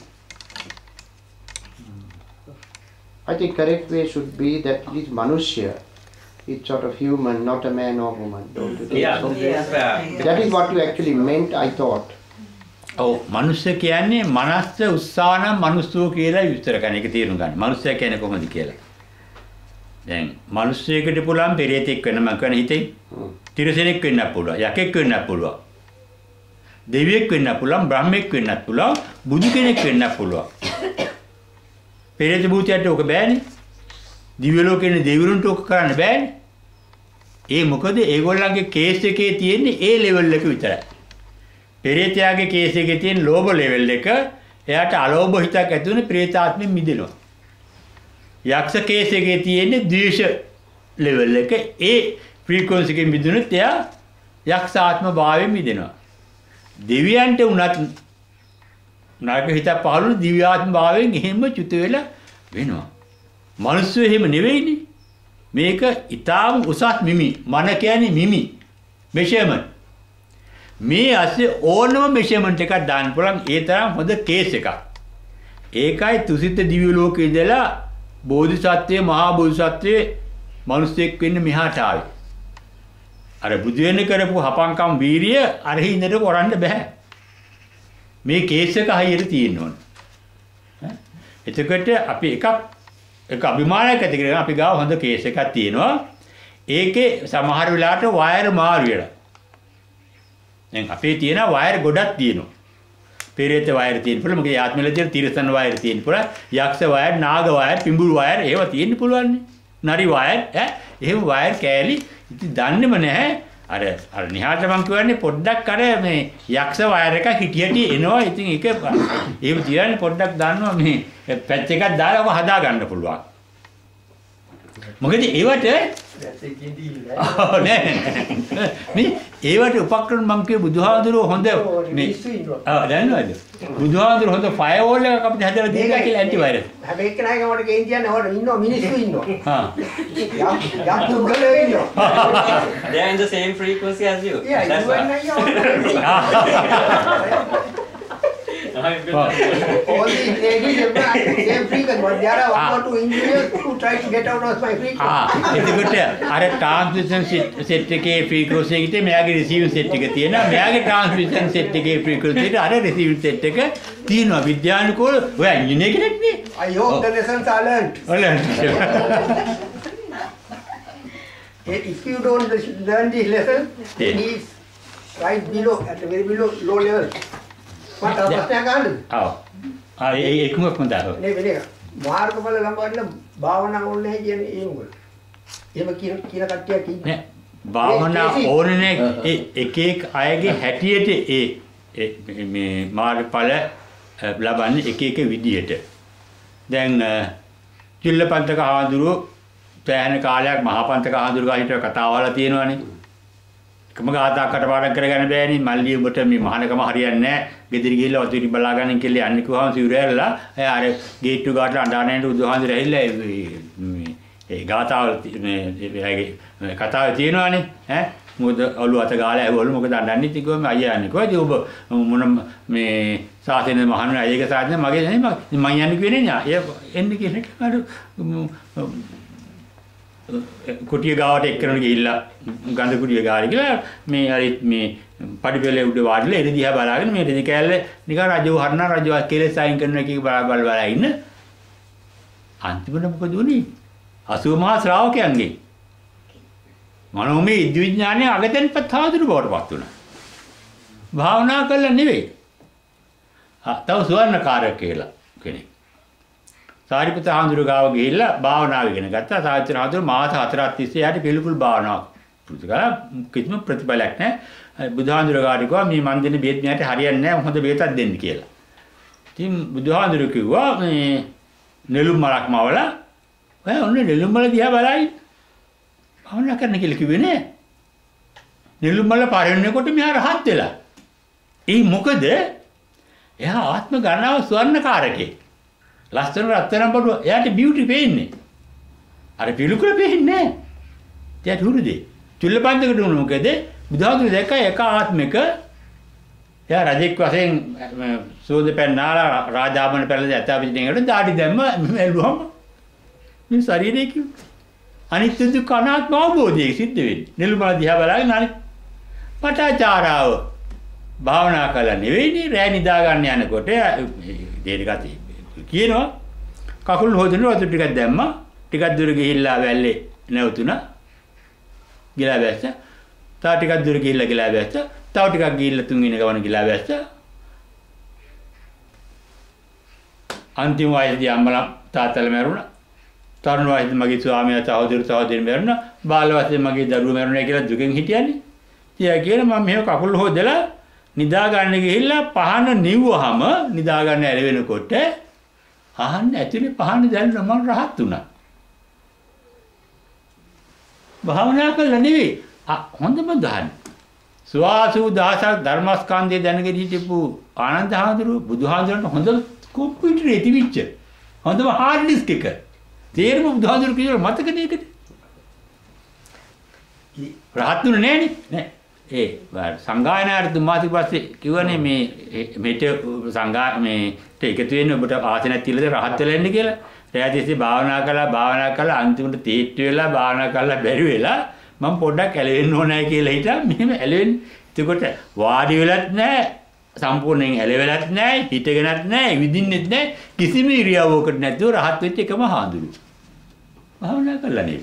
I think correct way should be that it is Manushya. It's sort of human, not a man or woman. Don't you think Yeah, so? that's where. That is what you actually meant, I thought. ඔව් මනුෂ්‍ය කියන්නේ මනස්ස උස්සානම් මනුස්සෝ කියලා විස්තර කරන එක තේරුම් ගන්න. මනුස්සයා කියන්නේ කොහොමද කියලා. දැන් මනුස්සයෙකුට පුළුවන් පෙරේතෙක් වෙන්න මම කියන හිතේ. තිරසනෙක් වෙන්න පුළුවන්. යකෙක් වෙන්න පුළුවන්. දෙවියෙක් වෙන්න පුළුවන්, බ්‍රහ්මෙක් වෙන්නත් පුළුවන්, බුදු කෙනෙක් වෙන්න පුළුවන්. පෙරේත භූතයට ඔක බෑනේ. දිව්‍ය ලෝකේ දෙවිවරුන්ට ඔක කරන්න බෑනේ. ඒ මොකද ඒගොල්ලන්ගේ කේස් එකේ තියෙන්නේ ඒ ලෙවල් එක විතරයි. පෙරේතයාගේ කේස් එකේ තියෙන ලෝභ ලෙවල් එක එයාට අලෝභ හිතක් ඇති වෙන ප්‍රේතාත්මෙන් මිදෙනවා. යක්ෂ කේස් එකේ තියෙන්නේ ද්වේෂ ලෙවල් එක ඒ ෆ්‍රීකවන්සි එකෙන් මිදුනොත් එයා යක්ෂ ආත්ම භාවයෙන් මිදෙනවා. දෙවියන්ට උනත් නරක හිතක් පහළුණු දිව්‍යාත්ම භාවයෙන් එහෙම චුත වෙලා වෙනවා. මිනිස්සු එහෙම නෙවෙයිනේ. මේක ඊටාම් උසස් මිමි. මන කියන්නේ මිමි. මෙෂර්මන්ට්. මේ ඇස්සේ ඕනම මෙෂර්මන්ට් එකක් දාන්න පුළුවන් ඒ තරම් හොඳ කේස් එකක්. ඒකයි තුසිත දිව්‍ය ලෝකේ ඉඳලා බෝධිසත්වයේ මහා බෝධිසත්වයේ මිනිස්සෙක් වෙන්න මෙහාට ආවේ. අර බුදු වෙන කරපු හපංකම් වීරිය අර හිඳට කරන්න බෑ. මේ කේස් එක හයියට තියෙන්න ඕන. එතකොට අපි එකක් එක අභිමානයක් ඇති කරගෙන අපි ගාව හොඳ කේස් එකක් තියෙනවා. ඒකේ සමහර වෙලාවට වයර් මාරු වෙලා. දැන් අපේ තියෙන වයර් ගොඩක් තියෙනවා. පෙරේත වයර් තියෙන පුළුවන්. මොකද ආත්මවල තියෙන තිරසන වයර් තියෙන පුළුවන්. යක්ෂ වයර්, නාග වයර්, පිඹුරු වයර් ඒවා තියෙන්න පුළුවන්. නරි වයර් ඈ එහෙම වයර් කෑලි ඉතින් දන්නේම නැහැ. අර අර නිහාට මම කියන්නේ පොඩ්ඩක් අර මේ යක්ෂ වයර් එක හිටියටි එනවා. ඉතින් ඒක එහෙම තියන්නේ පොඩ්ඩක් දන්නවා මේ පැච් එකක් දාලා ඔක හදා ගන්න පුළුවන්. මොකද ඒවට නෑ මේ ඒවට උපක්‍රම මම කිය බුදුහාඳුරෝ හොඳ මේ ආ දන්නවද බුදුහාඳුරෝ හොඳ ෆයර්වෝල් එකක් අපිට හදලා දීලා කියලා ඇන්ටි වෛරස් හැබැයි එක්ක නෑ මට ගේන් කියන්නේ හොර ඉන්නවා මිනිස්සු ඉන්නවා හා යක් දුගලෝ ඉන්නවා they are in the same frequency as you. yeah That's you why. and I all these ladies have same frequency but there are one or two engineers who try to get out of my frequency ආ එතකොට අර ට්‍රාන්ස්මිෂන් සෙට් එකේ ෆ්‍රීකවන්සි එකට මෙයාගේ රිසීවිං සෙට් එක තියෙනවා මෙයාගේ ට්‍රාන්ස්මිෂන් සෙට් එකේ ෆ්‍රීකවන්සි එකට අර රිසීවිං සෙට් එක තියෙනවා විද්‍යානුකූල ඔය ඉංජිනේර කෙනෙක් නේ I hope the lessons are learned if you don't learn this lesson Yeah. he is right below at the very below low level මට ප්‍රශ්නයක් අහන්නද ආ ආ ඒ ඒකම කොහොමද නේ වෙන එක මාර්ගඵල ලබන්න භාවනා ඕනේ කියන්නේ ඒ මොකද එහෙම කියන කියන කට්ටියක් ඉන්නේ නෑ භාවනා ඕනේ ඒ එක එක අයගේ හැටියට ඒ මේ මාර්ගඵල ලබන්නේ එක එක විදියට දැන් චුල්ලපන්තක හාමුදුරුවෝ තෑහෙන කාලයක් මහාපන්තක හාමුදුරුවෝ හිටව කතාවලා තියෙනවානේ කම ගාථා කටපාඩම් කරගන්න බෑනේ මල්ලි ඔබට මේ මහානකම හරියන්නේ නැහැ ගෙදර ගිහිල්ලා වතුරි බලා ගන්න කියලා යන්නේ කොහොමද සිවුරැල්ලා එයා අර ගේට්ටු ගාට අඬානේට උදුහාඳුර ඇහිල්ලා මේ ඒ ගාථාවල මේ කතාවේ තියෙනවානේ ඈ මොකද ඔළුව අත ගාලා ඇහුවලු මොකද අඬන්නේ ඉතින් කොහොම අයියා යන්නේ කොහොමද ඔබ මොන මේ සාසනේ මහාන අයගේ සාසනේ මගේ නෙමෙයි මම යන්නේ කියන්නේ නා එයා එන්නේ කියන එක අර කුටිය ගාවට එක්කරන ගිහිල්ලා ගඳ කුටිය ගාවට ගිහලා මේ හරි මේ පඩිපෙළේ උඩ වාඩිලා එන දිහා බලාගෙන මේ රෙදි කෑල්ල නිකන් රජව හරන රජව කෙලෙස් අයින් කරන එකේ බල බල බල ඉන්න අන්තිමට මොකද උනේ අසූ මහා ශ්‍රාවකයන්ගේ මනෝමය විඥානයේ අගතෙන්පත් හාදුරු බවට පත් වුණා භාවනා කළා නෙවෙයි තව සුවර්ණකාරක කියලා කෙනෙක් සාරිපුත හාමුදුරුවෝ ගාව ගිහිල්ලා භාවනාව ඉගෙන ගත්තා. සාරිපුත හාමුදුරුවෝ මාස හතරක් තිස්සේ යාට පිළිකුල් භාවනාවක් පුරුදු කරලා කිසිම ප්‍රතිඵලයක් නැහැ. බුදුහාමුදුරුවෝ ගාවට කිව්වා මේ මන් දෙන බේත් මෙයාට හරියන්නේ නැහැ. හොඳ බේතක් දෙන්න කියලා. ඉතින් බුදුහාමුදුරුවෝ කිව්වා මේ නෙළුම් මලක් මවලා ඔය ඔන්න නෙළුම් මල දිහා බලයි. භාවනා කරන්න කියලා කිව්වේ නෑ. නෙළුම් මල පරිණනකොට මෙයා රහත් වෙලා. ඒ මොකද? එයා ආත්ම ගණනාව ස්වර්ණකාරකේ. ලස්සන රත්තරන් බඩුව එයාට බියුටි පේන්නේ. අර පිළිකුල පේන්නේ නැහැ. එයාට හුරුදේ. චුල්ලපන්තකට උණු මොකද? බුදුහාමුදුරුවෝ දැක්ක එක ආත්මික එයා රජෙක් වශයෙන් සෝද පැන්නාලා රාජාභරණ පැලද ඇතාපිටින් දාඩි දැම්ම මෙල්ලුවම මේ ශරීරය කිව්ව. අනිත්‍ය දුක්ඛ අනාත්ම අවබෝධය සිද්ධ වෙන්නේ. නිල්මල දිහා බලාගෙන අනිත් පටාචාරාව භාවනා කළා නෙවෙයිනේ රැ නිදා ගන්න යනකොට දේරගතී කියනවා කකුල් හොදන වතුර ටිකක් දැම්මා ටිකක් දුර ගිහිල්ලා වැල්ලේ නැවතුණා ගිලා බැස්ස තව ටිකක් දුර ගිහිල්ලා ගිලා බැස්ස තව ටිකක් ගිහිල්ලා තුන්වෙනි ගමන ගිලා බැස්ස අන්තිම වයසේදී අම්මලා තාත්තලා මැරුණා තරුණ වයසේදී මගේ ස්වාමියා සහෝදර සහෝදරියන් මැරුණා බාල වයසේදී මගේ දරුවෝ මැරුණා කියලා දුකෙන් හිටියන්නේ ඉතියා කියන මම මෙහෙම කකුල් හොදලා නිදා ගන්න ගිහිල්ලා පහන නිව්වහම නිදා ගන්න ඇලවෙනකොට අහන්න ඇතුලේ පහන දැල්ලා මම රහත් වුණා. භාවනා කළා නෙවෙයි. හොඳම දහන්න. සුවාසු දහසක් ධර්මස්කන්ධය දැනගෙන හිටපු ආනන්ද හාමුදුරුවෝ බුදුහාමුදුරන්ට හොඳ කම්පියුටර් තිබිච්ච. හොඳම හાર્ඩ් ඩිස්ක් එක. තේරෙම බුදුහාමුදුරුවෝ කියලා මතක නේද? රහත් වුණේ නෑනේ. නෑ. ඒ සංගායනාර්ථ තුමාට පස්සේ කිව්වනේ මේ මෙට සංගා මේ එකතු වෙන්න ඔබට ආසනයක් තියලාද රහත් වෙලා ඉන්න කියලා. රැයතිස්සේ භාවනා කළා භාවනා කළා අන්තිමට තීට්ටු වෙලා භාවනා කළා බැරි වෙලා මම පොඩ්ඩක් ඇලෙන්න ඕනයි කියලා හිතා මෙහෙම ඇලෙන්න. එතකොට වාඩි වෙලත් නැහැ, සම්පූර්ණයෙන් ඇලෙවෙලත් නැහැ, හිටගෙනත් නැහැ, විදින්නෙත් නැහැ, කිසිම ඉරියව්වකට නැතුව රහත් වෙච්ච එකම හාඳුරු. භාවනා කළා නෙවෙයි.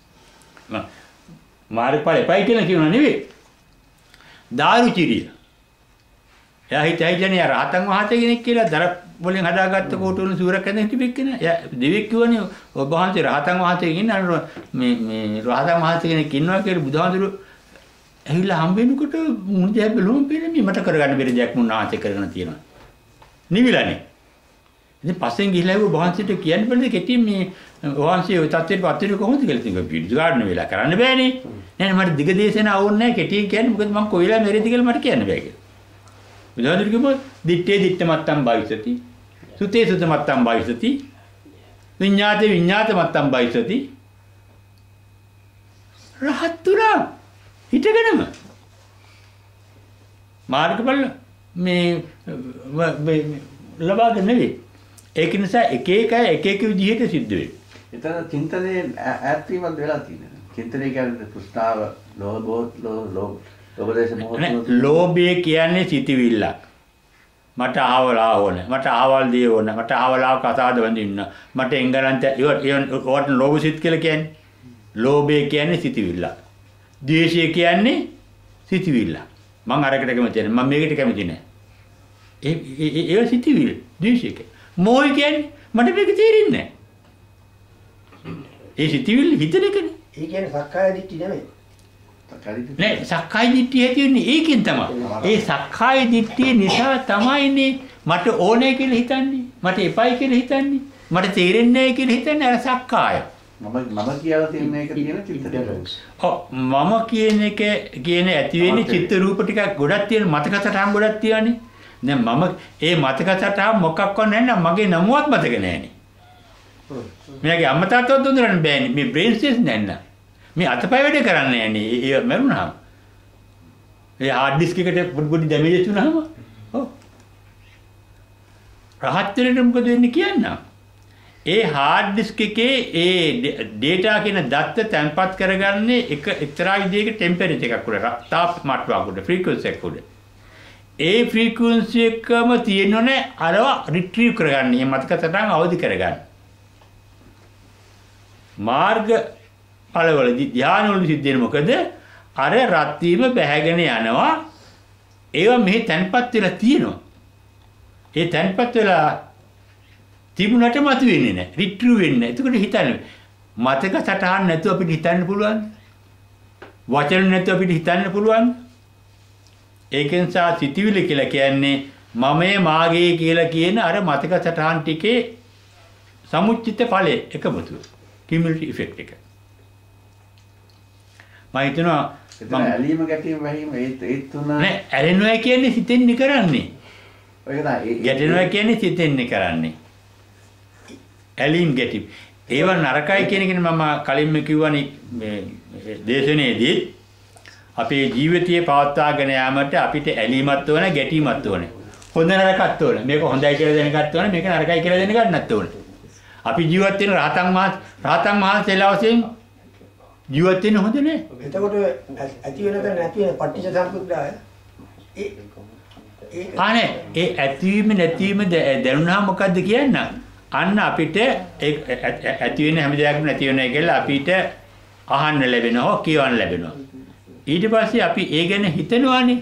මාර්ගඵල එපයි කියලා කියනවා නෙවෙයි. දාරුචිරිය. එයා හිතයි කියන්නේ රහතන් වහන්සේ කෙනෙක් කියලා දර වලින් හදාගත්ත කෝටුවල සූරක් ඇඳන් තිබෙක් කෙනා. එයා දෙවියෙක් කිව්වනේ ඔබ වහන්සේ රහතන් වහන්සේ ඉන්න මේ මේ රහතන් වහන්සේ කෙනෙක් ඉන්නවා කියලා බුදුහාඳුරු ඇවිල්ලා හම්බ වෙනකොට මුණ දිහා බැලුවම පේන්නේ මට කරගන්න බැරි දෙයක් මුණ ආතේ කරගෙන තියෙනවා. නිවිලානේ. ඉතින් පස්සෙන් ගිහිල්ලා ඔබ වහන්සේට කියන්න බැරිද කෙටි මේ වහන්සේ ඔය තත්ත්වයට පත් වෙන්නේ කොහොමද කියලා ඉතින් පිටු ගන්න වෙලා කරන්න බෑනේ. නෑ මට දිග දේශන අවුල් නෑ කෙටියෙන් කියන්නේ මොකද මම කොයිලා මෙරෙදි කියලා මට කියන්න බෑ කියලා. බුදුහාඳුරු කිව්වා දිත්තේ දිත්ත මත්තම් භවිසති. සුතේ සුත මත්තම් භවිසති. විඤ්ඤාතේ විඤ්ඤාත මත්තම් භවිසති. රහත්තුරා හිටගෙනම මාර්ගඵල මේ ලබාගෙන නෙවෙයි. ඒක නිසා එක එක එක එක විදිහට සිද්ධ වෙයි. එතන චින්තනයේ ඈත් වීමක් වෙලා තියෙනවා. චින්තනය කියන්නේ තෘෂ්ණාව, ලෝභ, ලෝභ, ලෝභදේශ මොහොත. ලෝභය කියන්නේ සිටිවිල්ලක්. මට ආවලා ඕන. මට ආවල් දී ඕන. මට ආවලා කතාද වඳින්න. මට එංගලන්ත ඒවට ලෝභ සිත් කියලා කියන්නේ. ලෝභය කියන්නේ සිටිවිල්ලක්. ද්වේෂය කියන්නේ සිටිවිල්ල. මම අරකට කැමති නැහැ. මම මේකට කැමති නැහැ. ඒ ඒ ඒ සිටිවිල්ල ද්වේෂයක. මොහොය කියන්නේ මට මේක තේරෙන්නේ නැහැ. ඒ සිටිවිල්ල හිතන එකනේ. ඒ කියන්නේ සක්කාය දිට්ඨිය නෙමෙයි. නෑ සක්කාය දිට්ඨිය ඇතිවෙන්නේ ඒකෙන් තමයි. ඒ සක්කාය දිට්ඨිය නිසා තමයිනේ මට ඕනේ කියලා හිතන්නේ. මට එපයි කියලා හිතන්නේ. මට තේරෙන්නේ නැහැ කියලා හිතන්නේ අර සක්කාය. මම මම කියලා තියෙන එක තියෙන චිත්තය. ඔව් මම කියන එක කියන ඇති වෙන්නේ චිත්ත රූප ටිකක් ගොඩක් තියෙන මතක සටහන් ගොඩක් තියන්නේ. දැන් මම ඒ මතක සටහන් මොකක්වත් නැහැ නේද මගේ නමුවත් මතක නැහැනේ. මෙයාගේ අම්මා තාත්තවත් දුන්නරන්න බෑනේ. මේ බ්‍රේන් ස්ටේස් නැන්න. මේ අතපය වැඩ කරන්නේ නැන්නේ. ඒ මරුණාම. ඒ හાર્ඩ් ඩිස්ක් එකට පොඩි පොඩි ඩැමේජස් වුණාම. ඔව්. රහත් වෙනට මොකද වෙන්නේ කියන්නේ? ඒ හાર્ඩ් ඩිස්ක් එකේ ඒ data කියන දත්ත තැන්පත් කරගන්නේ එක එක්තරා විදිහක ටෙම්පරේචර් එකක් උඩ තාප මට්ටමක් උඩ ෆ්‍රීකවන්සි එකක් උඩ. ඒ ෆ්‍රීකවන්සි එකම තියෙනෝනේ අරව රිට්‍රීව් කරගන්නේ මතක සටහන් අවදි කරගන්න. මාර්ග ඵලවලදී ධානවලදී සිද්ධ වෙන්නේ මොකද? අර රත් වීම බැහැගෙන යනවා. ඒවා මෙහි තැන්පත් වෙලා තියෙනවා. ඒ තැන්පත් වෙලා තිබුණට මතු වෙන්නේ නැහැ. රිට්‍රීව් වෙන්නේ නැහැ. එතකොට හිතන්නේ මතක සටහන් නැතුව අපිට හිතන්න පුළුවන්. වචන නැතුව අපිට හිතන්න පුළුවන්. ඒක නිසා සිතිවිලි කියලා කියන්නේ මමයේ මාගේ කියලා කියන අර මතක සටහන් ටිකේ සමුච්චිත ඵලය එකමුතු. කිමියුලටිව් ඉෆෙක්ට් එක. මම හිතනවා එතන ඇලීම ගැටීම වැහිම ඒ ඒ තුන නෑ ඇලෙනවා කියන්නේ හිතෙන්නේ කරන්නේ. ඔය තමයි ගැටෙනවා කියන්නේ හිතෙන්නේ කරන්නේ. ඇලීම් ගැටීම්. ඒව නරකයි කියන එක මම කලින්ම කිව්වනේ මේ දේශනයේදී අපේ ජීවිතයේ පවත්වාගෙන යාමට අපිට ඇලීමක් ඕන ගැටීමක් ඕන. හොඳ නරකක් ඕන. මේක හොඳයි කියලා දැනගන්න ඕන මේක නරකයි කියලා දැනගන්නත් ඕන. අපි ජීවත් වෙන රහතන් වහන්සේ රහතන් වහන්සේලා වශයෙන් ජීවත් වෙන්න හොඳ නෑ. එතකොට ඇති වෙනක නැති වෙන පටිච්ච සම්පදාය ඒ ඒ අනේ ඒ ඇතිවීම නැතිවීම දැනුණාම මොකද්ද කියන්නේ? අන්න අපිට ඇති වෙන හැම දෙයක්ම නැති වෙනවා කියලා අපිට අහන්න ලැබෙනවා, කියවන්න ලැබෙනවා. ඊට පස්සේ අපි ඒ ගැන හිතනවානේ.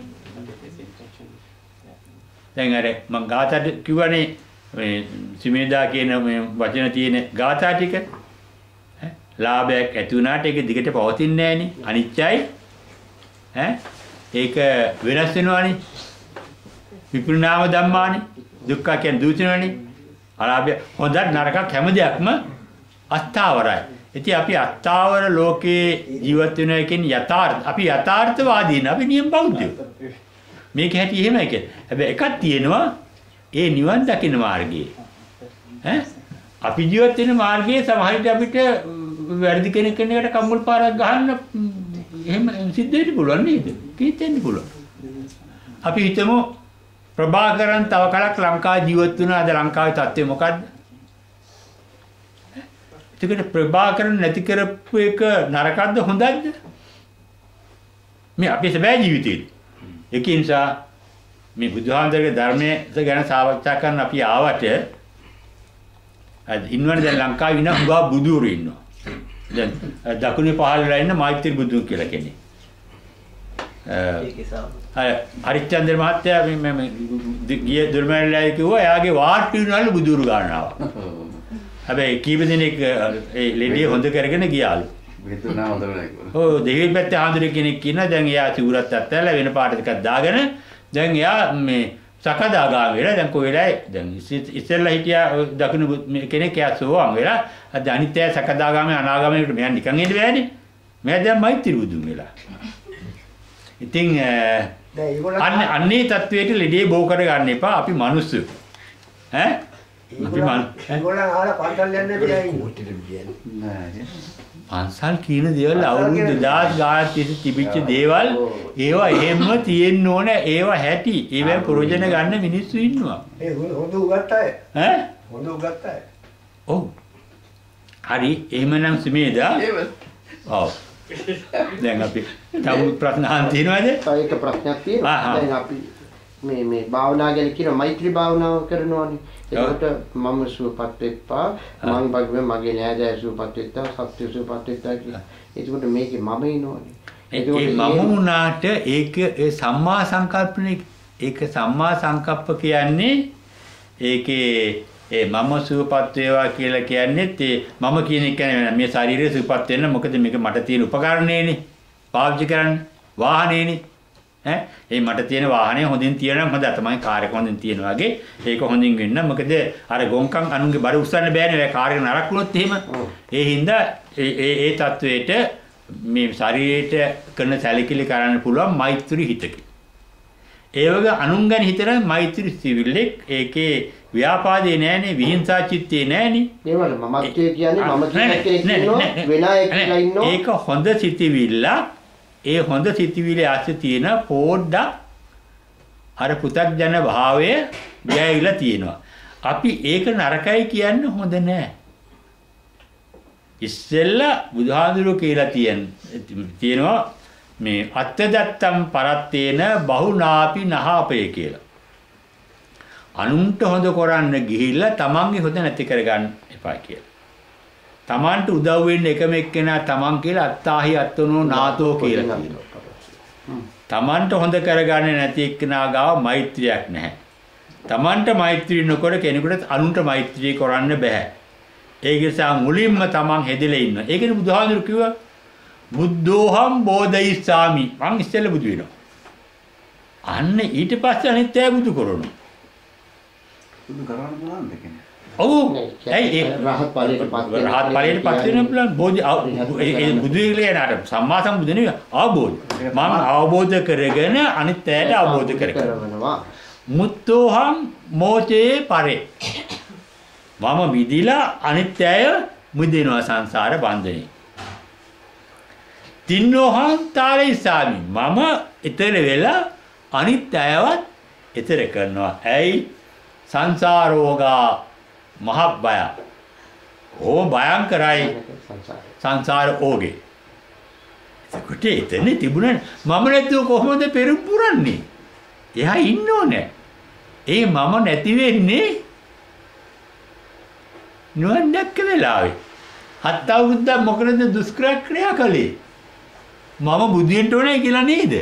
දැන් අර මම ගාථා කිව්වනේ මේ සිමේදා කියන මේ වචන තියෙන ගාථා ටික. ඈ ලාභයක් ඇති වුණාට ඒක දිගට පවතින්නේ නැහනේ. අනිත්‍යයි. ඈ ඒක වෙනස් වෙනවානේ. විපරිණාම ධම්මානේ. දුක්ඛ කියන්නේ දූෂණවනේ. අලාභය හොඳ නරකක් හැම දෙයක්ම අස්ථාවරයි. ඉතින් අපි අස්ථාවර ලෝකේ ජීවත් වෙනවා කියන්නේ යථාර්ථ. අපි යථාර්ථවාදීන අපි නියම බෞද්ධයෝ. මේක හැටි එහෙමයි කියන්නේ. හැබැයි එකක් තියෙනවා ඒ නිවන් දකින්න මාර්ගය. ඈ අපි ජීවත් වෙන මාර්ගයේ සමහර විට අපිට වැරදි කෙනෙක් කෙනෙකුට කම්මුල් පාරක් ගහන්න එහෙම සිද්ධ වෙන්න පුළුවන් නේද? කීතෙන්න පුළුවන්. අපි හිතමු ප්‍රභාකරන් තව කලක් ලංකාවේ ජීවත් වුණා. අද ලංකාවේ තත්ත්වය මොකද්ද? එතකොට ප්‍රභාකරන් නැති කරපු එක නරකක්ද හොඳක්ද? මේ අපේ සැබෑ ජීවිතේදී. ඒක නිසා මේ බුදුහාමුදුරගේ ධර්මයේ ගැන සාකච්ඡා කරන්න අපි ආවට අද ඉන්නවනේ දැන් ලංකාවේ ඉන්න හුඟා බුදුරු ඉන්නවා. දැන් දකුණේ පහළ වෙලා ඉන්න මෛත්‍රී බුදුන් කියලා කෙනෙක්. අය හරිචන්ද්‍ර මහත්තයා මේ ගිය දුර්මැලයි කිව්වා එයාගේ වාට්ටු වෙනවලු බුදුරු ගන්නවා. හැබැයි කීප දිනක් ඒ ලෙඩේ හොඳ කරගෙන ගියාලු. විතුනා හොඳ වෙලා කිව්වා. ඔව් දෙහිල් පැත්තේ ආන්දර කෙනෙක් ඉන්නවා දැන් එයා සිවුරත් අත්හැරලා වෙන පාට ටිකක් දාගෙන දැන් එයා මේ සකදාගාම වෙලා දැන් කොහෙලයි දැන් ඉස්සෙල්ලා හිටියා දකුණු කෙනෙක් එයා සෝවාන් වෙලා අද අනිත් අය සකදාගාමේ අනාගාමේකට මෙයා නිකන් එන්න බෑනේ. මෙයා දැන් මෛත්‍රී බුදුන් වෙලා. ඉතින් අන්න අන්නේ තත්වයට ලෙඩේ බෝ කරගන්න එපා අපි මිනිස්සු. ඈ අපි මිනිස්සු. ඒගොල්ලන් ආලා පන්සල් යන්න බෑ ඉන්නේ. නෑ. පන්සල් කියන දේවල් අවුරුදු දෙදාස් ගානක් තිබිච්ච දේවල් ඒවා එහෙම තියෙන්න ඕන ඒවා හැටි ඒවෙන් ප්‍රයෝජන ගන්න මිනිස්සු ඉන්නවා. ඒ හොඳ උගත් අය. ඈ හොඳ උගත් අය. ඔව්. හරි එහෙමනම් සුමේදා. ඔව්. දැන් අපි තව ප්‍රශ්න අහන්න තියෙනවද? තව එක ප්‍රශ්නයක් තියෙනවා. දැන් අපි මේ මේ භාවනා ගැන කියන මෛත්‍රී භාවනාව කරනවානේ. ඒකට මම සුවපත් වෙත්තා මං භග්වේ මගේ නෑදෑ සුවපත් වෙත්තා සත්‍ය සුවපත් වෙත්තා කියලා. ඒකට මේකේ මම ඉනෝනේ. ඒ මම වුණාට ඒක ඒ සම්මා සංකල්පනේ ඒක සම්මා සංකප්ප කියන්නේ ඒකේ ඒ මම සුවපත් වේවා කියලා කියන්නේත් ඒ මම කියන එක කියන්නේ මේ ශරීරය සුවපත් වෙන්න මොකද මේක මට තියෙන උපකරණේනේ පාවිච්චි කරන්නේ වාහනේනේ ඈ ඒ මට තියෙන වාහනේ හොඳින් තියනම් හොඳයි තමයි කාර් එක හොඳින් තියෙන වගේ ඒක හොඳින් වෙන්න මොකද අර ගොංකම් අනුන්ගේ බර උස්සන්න බෑනේ ඒ කාර් එක නරක් වුණොත් එහෙම ඒ හින්දා ඒ ඒ ඒ තත්වයට මේ ශරීරයට කරන සැලකිලි කරන්න පුළුවන් මෛත්‍රී හිතකින් ඒ වගේ අනුන් ගැන හිතන මෛත්‍රී සිවිල්ලෙක් ඒකේ ව්‍යාපාදේ නෑනේ විහිංසා චිත්තේ නෑනේ ඒවල මමත්වයේ කියන්නේ මම කියන කෙනෙක් ඉන්නවා වෙන එකක් කියලා ඉන්නවා ඒක හොඳ සිතිවිල්ල ඒ හොඳ සිතිවිලි ආශ්‍රිත තියෙන පොඩ්ඩක් අර පුතග්ජන භාවය ගෑවිලා තියෙනවා අපි ඒක නරකයි කියන්න හොඳ නෑ ඉස්සෙල්ලා බුදුහාඳුරෝ කියලා තියෙන තියෙනවා මේ අත්තදත්තම් පරත්තේන බහුනාපි නහාපය කියලා අනුන්ට හොඳ කරන්න ගිහිල්ලා තමන්ගේ හොඳ නැති කරගන්න එපා කියලා. තමන්ට උදව් වෙන්න එකම එක්කෙනා තමන් කියලා අත්තාහි අත්තුනෝ නාතෝ කියලා කියනවා. තමන්ට හොඳ කරගන්නේ නැති එක්කෙනා ගාව මෛත්‍රියක් නැහැ. තමන්ට මෛත්‍රී නොකර කෙනෙකුට අනුන්ට මෛත්‍රී කරන්න බෑ. ඒ නිසා මුලින්ම තමන් හැදෙලා ඉන්න. ඒකනේ බුදුහාමුදුරු කිව්වා බුද්ධෝහම් බෝධිසාමි. මං ඉස්සෙල්ලා බුදු වෙනවා. අන්න ඊට පස්සේ අනිත් අය බුදු කරනවා. බුදු කරවන්න පුළුවන් දෙකනේ. ඔව් ඒ ඒ රහත් ඵලයටපත් වෙන රහත් ඵලයටපත් වෙන පුළුවන් බෝධි ඒ බුදු විලේනාට සම්මා සම්බුදු නෙවෙයි අවබෝධ මම අවබෝධ කරගෙන අනිත් ඇයට අවබෝධ කරගන්නවා මුත්තෝහම් මෝචේ පරේ මම මිදිලා අනිත් ඇය මුදිනවා සංසාර බන්ධනේ තින්නෝහම් තාලේසාමි මම ඊතර වෙලා අනිත් ඇයවත් ඊතර කරනවා ඇයි සංසාරෝගා මහ බය. ඕ භයංකරයි සංසාර ඕගේ. ඒකට එතන තිබුණා මම නැතුව කොහොමද පෙරම් පුරන්නේ? එහා ඉන්න ඕනේ. ඒ මම නැති වෙන්නේ නුවන් දැක්ක වෙලාවේ. හත් අවුරුද්දක් මොකද දුෂ්කර ක්‍රියා කළේ? මම බුදියෙන්ට ඕනේ කියලා නේද?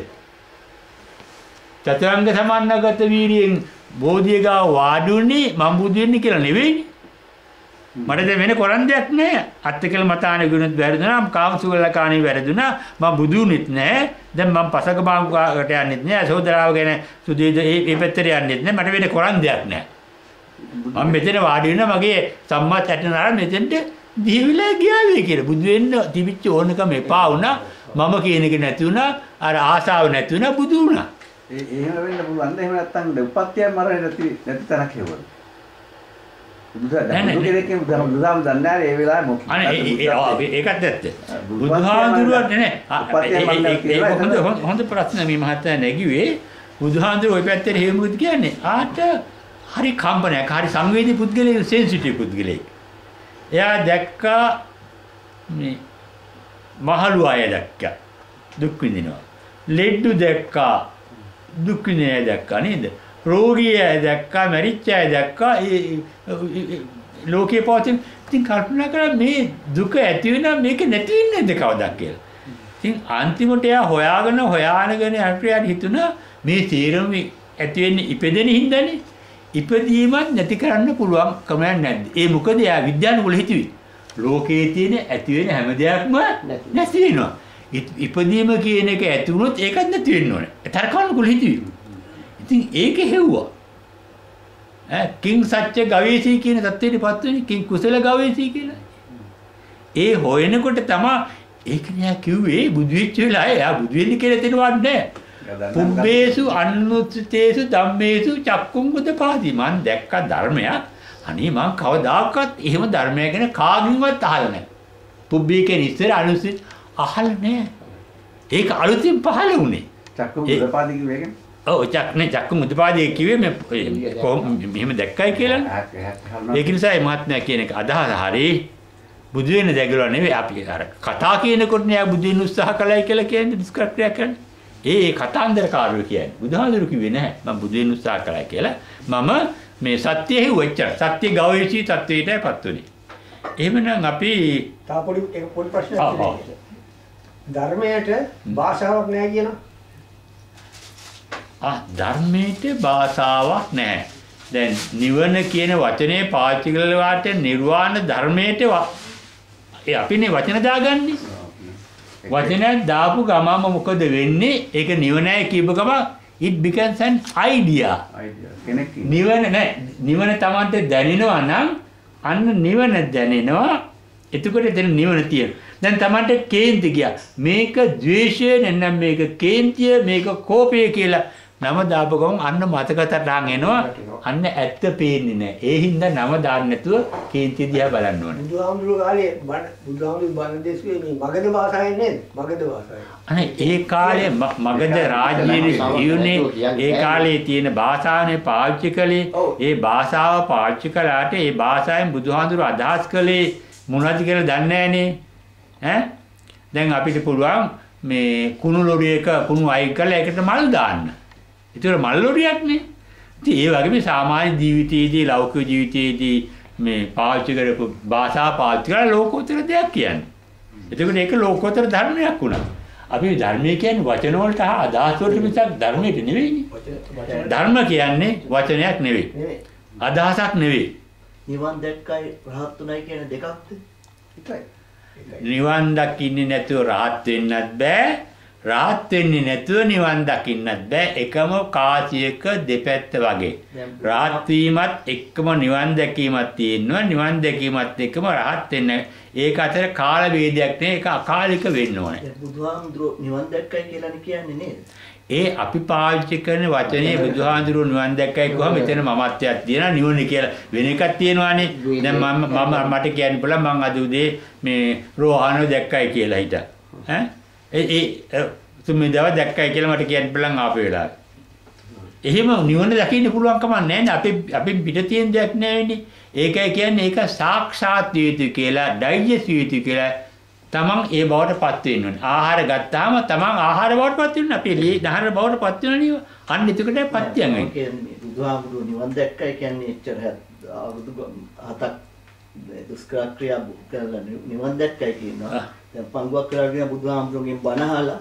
චතුරංග සමන්නගත වීර්යයෙන් බෝධිය ගාව වාඩුනේ මම බුදු වෙන්නේ කියලා නෙවෙයි. මට දැන් වෙන කරන් දෙයක් නැහැ. අත්කල මතානේ ගුණත් වැරදුනා, කාමසුවලකාණේ වැරදුනා. මම බුදුුනෙත් නැහැ. දැන් මම පසක බාංගකට යන්නෙත් නැහැ. සෝදරාව ගැන සුදීද ඒ ඒ පැත්තට යන්නෙත් නැහැ. මට වෙන කරන් දෙයක් නැහැ. මම මෙතන වාඩි වෙනවා මගේ සම්මා චටනාර මෙතෙන්ට දීවිලා ගියාවේ කියලා. බුදු වෙන්න තිබිච්ච ඕනකම එපා වුණා. මම කියන එක නැති වුණා. අර ආසාව නැති වුණා බුදු වුණා. ඒ එහෙම වෙන්න පුළුවන්. එහෙම නැත්නම් උපත්ය මරණ නැති නැති තරක් හේවල. බුදුදහම කෙනෙක්ගේ බුදුදහම දන්නේ නැහැ ඒ වෙලාවේ මොකක්ද? අනේ ඒකත් ඇත්ත. බුදුහාඳුරුවත් නේ. ඒක හොඳ හොඳ ප්‍රශ්න මේ මහත්තයා නැගිවේ. බුදුහාඳුරු ওই පැත්තේ හේමුද කියන්නේ ආට හරි කම්පනයක්, හරි සංවේදී පුද්ගලයෙක්, සෙන්සිටිව් පුද්ගලයෙක්. එයා දැක්කා මේ මහලු අය දැක්කා. දුක් විඳිනවා. ලෙඩ්ඩු දැක්කා. දුක් විඳින දැක්කා නේද? රෝගී අය දැක්කා, මරිච්ච අය දැක්කා. ඒ ලෝකේ පවතින ඉතින් කල්පනා කරා මේ දුක ඇති වෙනා මේක නැති වෙන්නේ නැද්ද කවදා කියලා. ඉතින් අන්තිමට එයා හොයාගෙන හොයාගෙන යටියට හිතුණා මේ තීරම ඇති වෙන්නේ ඉපදෙන හින්දානේ. ඉපදීමත් නැති කරන්න පුළුවන් කමක් නැද්ද? ඒ මොකද එයා විද්‍යානුකූල හිතුවේ. ලෝකයේ තියෙන ඇති වෙන හැම දෙයක්ම නැති වෙනවා. ඉපදීම කියන එක ඇති වුණොත් ඒකත් නැති වෙන්න ඕනේ. තර්කානුකූල හිතුවේ. ඉතින් ඒක හෙව්වා. ඈ කිං සත්‍ය ගවේෂී කියන தත්ත්වයටපත් වෙන්නේ කිං කුසල ගවේෂී කියලා. ඒ හොයනකොට තමයි ඒක නෑ කිව්වේ බුදු වෙච්ච වෙලාවේ එයා බුදු වෙන්න කියලා තේනවත් නෑ. පුබ්බේසු අනුත්ථේසු ධම්මේසු චක්කුම් උදපාදි මං දැක්ක ධර්මයක්. අනේ මං කවදාකවත් එහෙම ධර්මයක් ගැන කාගෙන්වත් අහලා නෑ. පුබ්බේ කියන්නේ ඉස්සර අනුසි අහලා නෑ. ඒක අලුතින් පහළ වුණේ. චක්කුම් උදපාදි කිව්වේ කියන්නේ ඔව් චක්නේ චක්කුම් උදපාදේ කිව්වේ මේ මෙහෙම දැක්කයි කියලා. ඒක නිසා මේ මහත්මයා කියන එක අදහස හරි බුදු වෙන දැගලුවා නෙවෙයි අපි අර කතා කියනකොට නේ බුදු වෙන උත්සාහ කළයි කියලා කියන්නේ ඩිස්ක්‍රිප්ට් කරන්නේ. ඒ කතාන්දරකාරයෝ කියන්නේ බුදුහාඳුරු කිව්වේ නැහැ මම බුදු වෙන උත්සාහ කළා කියලා. මම මේ සත්‍ය හෙව්වෙච්ච සත්‍ය ගවේෂී තත්වයටපත් වුණේ. එහෙමනම් අපි තා පොඩි එක පොඩි ප්‍රශ්නයක් තියෙනවා. ධර්මයට භාෂාවක් නැහැ කියනවා. ආ ධර්මයට භාෂාවක් නැහැ. දැන් නිවන කියන වචනේ පාවිච්චි කරලාට නිර්වාණ ධර්මයට ඒ අපිනේ වචන දාගන්නේ. වචනයක් දාපු ගමම මොකද වෙන්නේ? ඒක නිවනයි කියපු ගම it becomes an idea. කෙනෙක් නිවන නෑ නිවන Tamante දැනෙනවා නම් අන්න නිවන දැනෙනවා. එතකොට එතන නිවන තියෙනවා. දැන් Tamante කේන්ති ගියා. මේක ද්වේෂය නැත්නම් මේක කේන්තිය මේක කෝපය කියලා නම දාපු ගමන් අන්න මතකතරන් එනවා. අන්න ඇත්ත පේන්නේ නැහැ. ඒ හින්දා නම දාන්න නැතුව කේන්තිය දිහා බලන්න ඕනේ. බුදුහාමුදුරුවෝ කාලේ බණ බුදුහාමුදුරුවෝ බණ දේශුවේ මේ මගධ භාෂාවෙන් නේද? මගධ භාෂාවෙන්. අනේ ඒ කාලේ මගධ රාජ්‍යයේ ජීවනේ ඒ කාලේ තියෙන භාෂාවනේ පාවිච්චි කළේ. ඒ භාෂාව පාවිච්චි කළාට ඒ භාෂාවෙන් බුදුහාමුදුරුවෝ අදහස් කළේ මොනවද කියලා දන්නේ නැහනේ. ඈ දැන් අපිට පුළුවන් මේ කුණු ලොරියක කුණු අයින් කරලා ඒකට මල් දාන්න. ඒතර මල් ලොරියක් නේ. ඉතින් ඒ වගේ මේ සාමාන්‍ය ජීවිතයේදී ලෞකික ජීවිතයේදී මේ පාවිච්චි කරපු භාෂා පාවිච්චි කරලා ලෝකෝත්තර දෙයක් කියන්නේ. එතකොට ඒක ලෝකෝත්තර ධර්මයක් වුණා. අපි ධර්මය කියන්නේ වචන වලට අදහස් වලට මිසක් ධර්මයට නෙවෙයිනේ. ධර්ම කියන්නේ වචනයක් නෙවෙයි. අදහසක් නෙවෙයි. නිවන් දැක්කයි රහත් උනායි කියන දෙකක්ද? ඒකයි. නිවන් දකින්නේ නැතුව රහත් වෙන්නත් බෑ. රහත් වෙන්නේ නැතුව නිවන් දකින්නත් බෑ. එකම කාසියක දෙපැත්ත වගේ. රහත් වීමත් එක්කම නිවන් දැකීමක් තියෙනවා. නිවන් දැකීමත් එක්කම රහත් වෙන්න. ඒක අතර කාල වේදයක් නේ. ඒක අකාලික වෙන්න ඕනේ. දැන් බුදුහාමුදුරුවෝ නිවන් දැක්කයි කියලානේ කියන්නේ නේද? ඒ අපි පාවිච්චි කරන වචනේ බුදුහාඳුරුවෝ නිවන් දැක්කයි කිව්වම මෙතන මමත්වයක් තියෙනවා නිවන කියලා වෙන එකක් තියෙනවානේ. දැන් මම මම මට කියන්න පුළුවන් මම අද උදේ මේ රෝහණ දැක්කයි කියලා හිතා. ඈ ඒ ඒ තුන්වෙනිදව දැක්කයි කියලා මට කියන්න පුළුවන් ආපු වෙලාවේ. එහෙම නිවන දකින්න පුළුවන් කමක් නැහැ නේ. අපි අපි පිට තියෙන දෙයක් නෙවෙයිනේ. ඒකයි කියන්නේ ඒක සාක්ෂාත් වේතු කියලා, ඩයිජෙස්ට් වේතු කියලා තමන් ඒ බවට පත් වෙන්න ඕනේ. ආහාර ගත්තාම තමන් ආහාර බවට පත් වෙන්න අපේ ලී දහර බවට පත් වෙනවා නේද? අන්න එතකොට පත්‍යං වෙන්නේ. කියන්නේ බුදුහාමුදුරුවෝ නිවන් දැක්කයි කියන්නේ එච්චර අවුරුදු හතක් දුෂ්කර ක්‍රියා කරලා නිවන් දැක්කයි කියනවා. දැන් පංගුවක් කරලා කියන බුදුහාමුදුරුවෝගෙන් බණ අහලා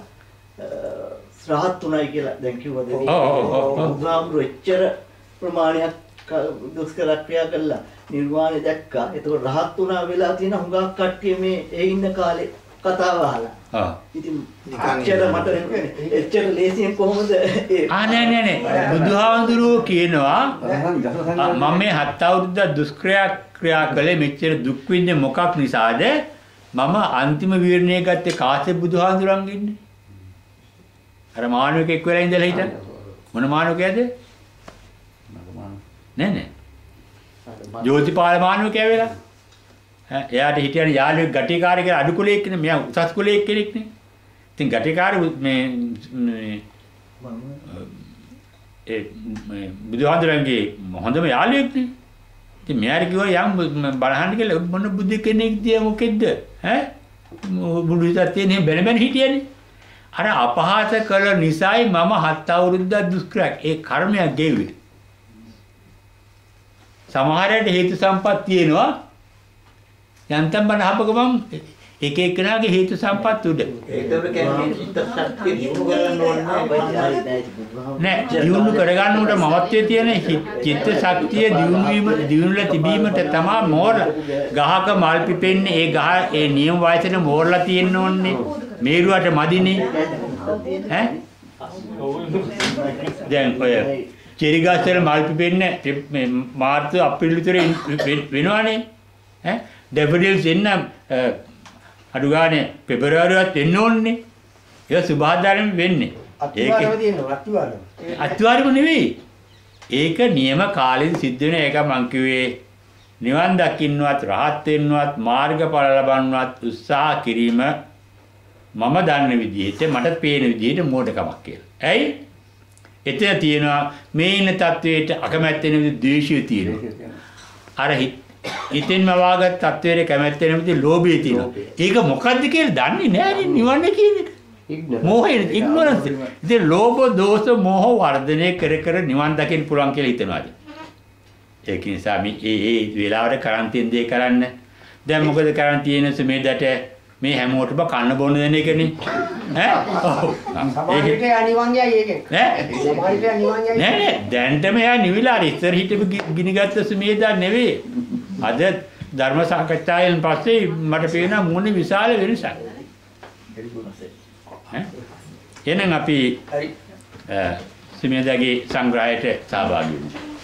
රහත් උනායි කියලා දැන් කිව්වද? බුදුහාමුදුරුවෝ එච්චර ප්‍රමාණයක් දුෂ්කර ක්‍රියා කළා නිර්වාණය දැක්කා. එතකොට රහත් උනා වෙලා තියෙන හුඟක් කට්ටිය මේ ඒ ඉන්න කාලේ කතාව අහලා. ආ. ඉතින් එච්චර මට එච්චර ලේසියෙන් කොහොමද ආ නෑ නෑ නෑ බුදුහාමුදුරුවෝ කියනවා මම මේ හත් අවුරුද්ද දුෂ්ක්‍රියා ක්‍රියා කළේ මෙච්චර දුක් විඳින්නේ මොකක් නිසාද? මම අන්තිම වීරණය ගත්තේ කාසේ බුදුහාමුදුරන්ගෙන්නේ. අර මානවිකෙක් වෙලා ඉඳලා හිටන්. මොන මානවිකයද? නෑ නෑ. ජෝතිපාල මානවිකයා වෙලා. ඈ එයාට හිටියන යාළුවෙක් ගටිකාරය කියලා අඩු කුලයක් කෙනෙක් මෙයා උසස් කුලයක් කෙනෙක් නේ. ඉතින් ගටිකාරය මේ මේ ඒ බුදුහාමුදුරන්ගේ හොඳම යාළුවෙක් නේ. ඉතින් මෙයාට කිව්වා යම් බලහන් කියලා මොන බුදු කෙනෙක්ද මොකෙද්ද? ඈ බුදු හිතත් තියෙන බැන බැන හිටියනේ. අර අපහාස කළ නිසායි මම හත් අවුරුද්දක් දුෂ්කරයක් ඒ කර්මයක් ගෙව්වේ. සමහරවිට හේතු සම්පත් තියෙනවා. යන්තම් බණ අහපගමන් එක එක්කෙනාගේ හේතු සම්පත් උඩ. ඒකවල කියන්නේ චිත්ත ශක්තිය දිනු කරන්න ඕනේ නෑ. දිනු කරගන්න උඩ මවත්තේ තියෙන චිත්ත ශක්තිය දිනු වීම දිනුලා තිබීමට තමයි මෝර ගහක මල් පිපෙන්නේ. ඒ ගහ ඒ නියම වයසට මෝරලා තියෙන්න ඕනේ. මේරුවට මදිනේ. ඈ? දැන් ඔය චෙරි ගස්වල මල් පිපෙන්නේ මේ මාර්තු අප්‍රේල් විතර වෙනවනේ. ඈ? ඩැෆඩිල්ස් එන්න අඩු ගානේ පෙබරවාරිවත් එන්න ඕනේ. ඒක සුභාදාරෙම වෙන්නේ. අත්වාරම තියෙනවා අත්වාරම. අත්වාරම නෙවෙයි. ඒක නියම කාලෙදි සිද්ධ වෙන එක මං කිව්වේ නිවන් දකින්නවත් රහත් වෙන්නවත් මාර්ගඵල ලබන්නවත් උත්සාහ කිරීම මම දන්න විදිහට මට පේන විදිහට මෝඩකමක් කියලා. ඇයි? එතන තියෙනවා මේ ඉන්න තත්වයට අකමැත්ත වෙන විදිහ ද්වේෂය තියෙනවා. අර හිතෙන්ම වාගත් තත්වයට කැමැත්ත වෙන විදිහ ලෝභය තියෙනවා. ඒක මොකද්ද කියලා දන්නේ නැහැ නිවන කියන එක. මෝහය ඉග්නොරන්ස්. ඉතින් ලෝභ දෝෂ මෝහ වර්ධනය කර කර නිවන් දකින්න පුළුවන් කියලා හිතනවාද? ඒක නිසා මේ ඒ ඒ වෙලාවට කරන් තියෙන දේ කරන්න. දැන් මොකද කරන් තියෙන සුමේදට මේ හැමෝටම කන්න බොන්න දෙන එකනේ. ඈ? ඔව්. සමාජයට අනිවන් යයි ඒකෙන්. ඈ? සමාජයට අනිවන් යයි. නෑ නෑ දැන්ටම එයා නිවිලා ඉස්සර හිටපු ගිනිගත්ත සුමේදා නෙවෙයි. අද ධර්ම සාකච්ඡාවෙන් පස්සේ මට පේනවා මොන විශාල වෙනසක්. එහෙනම් අපි සුමේදාගේ සංග්‍රහයට සහභාගී වෙමු.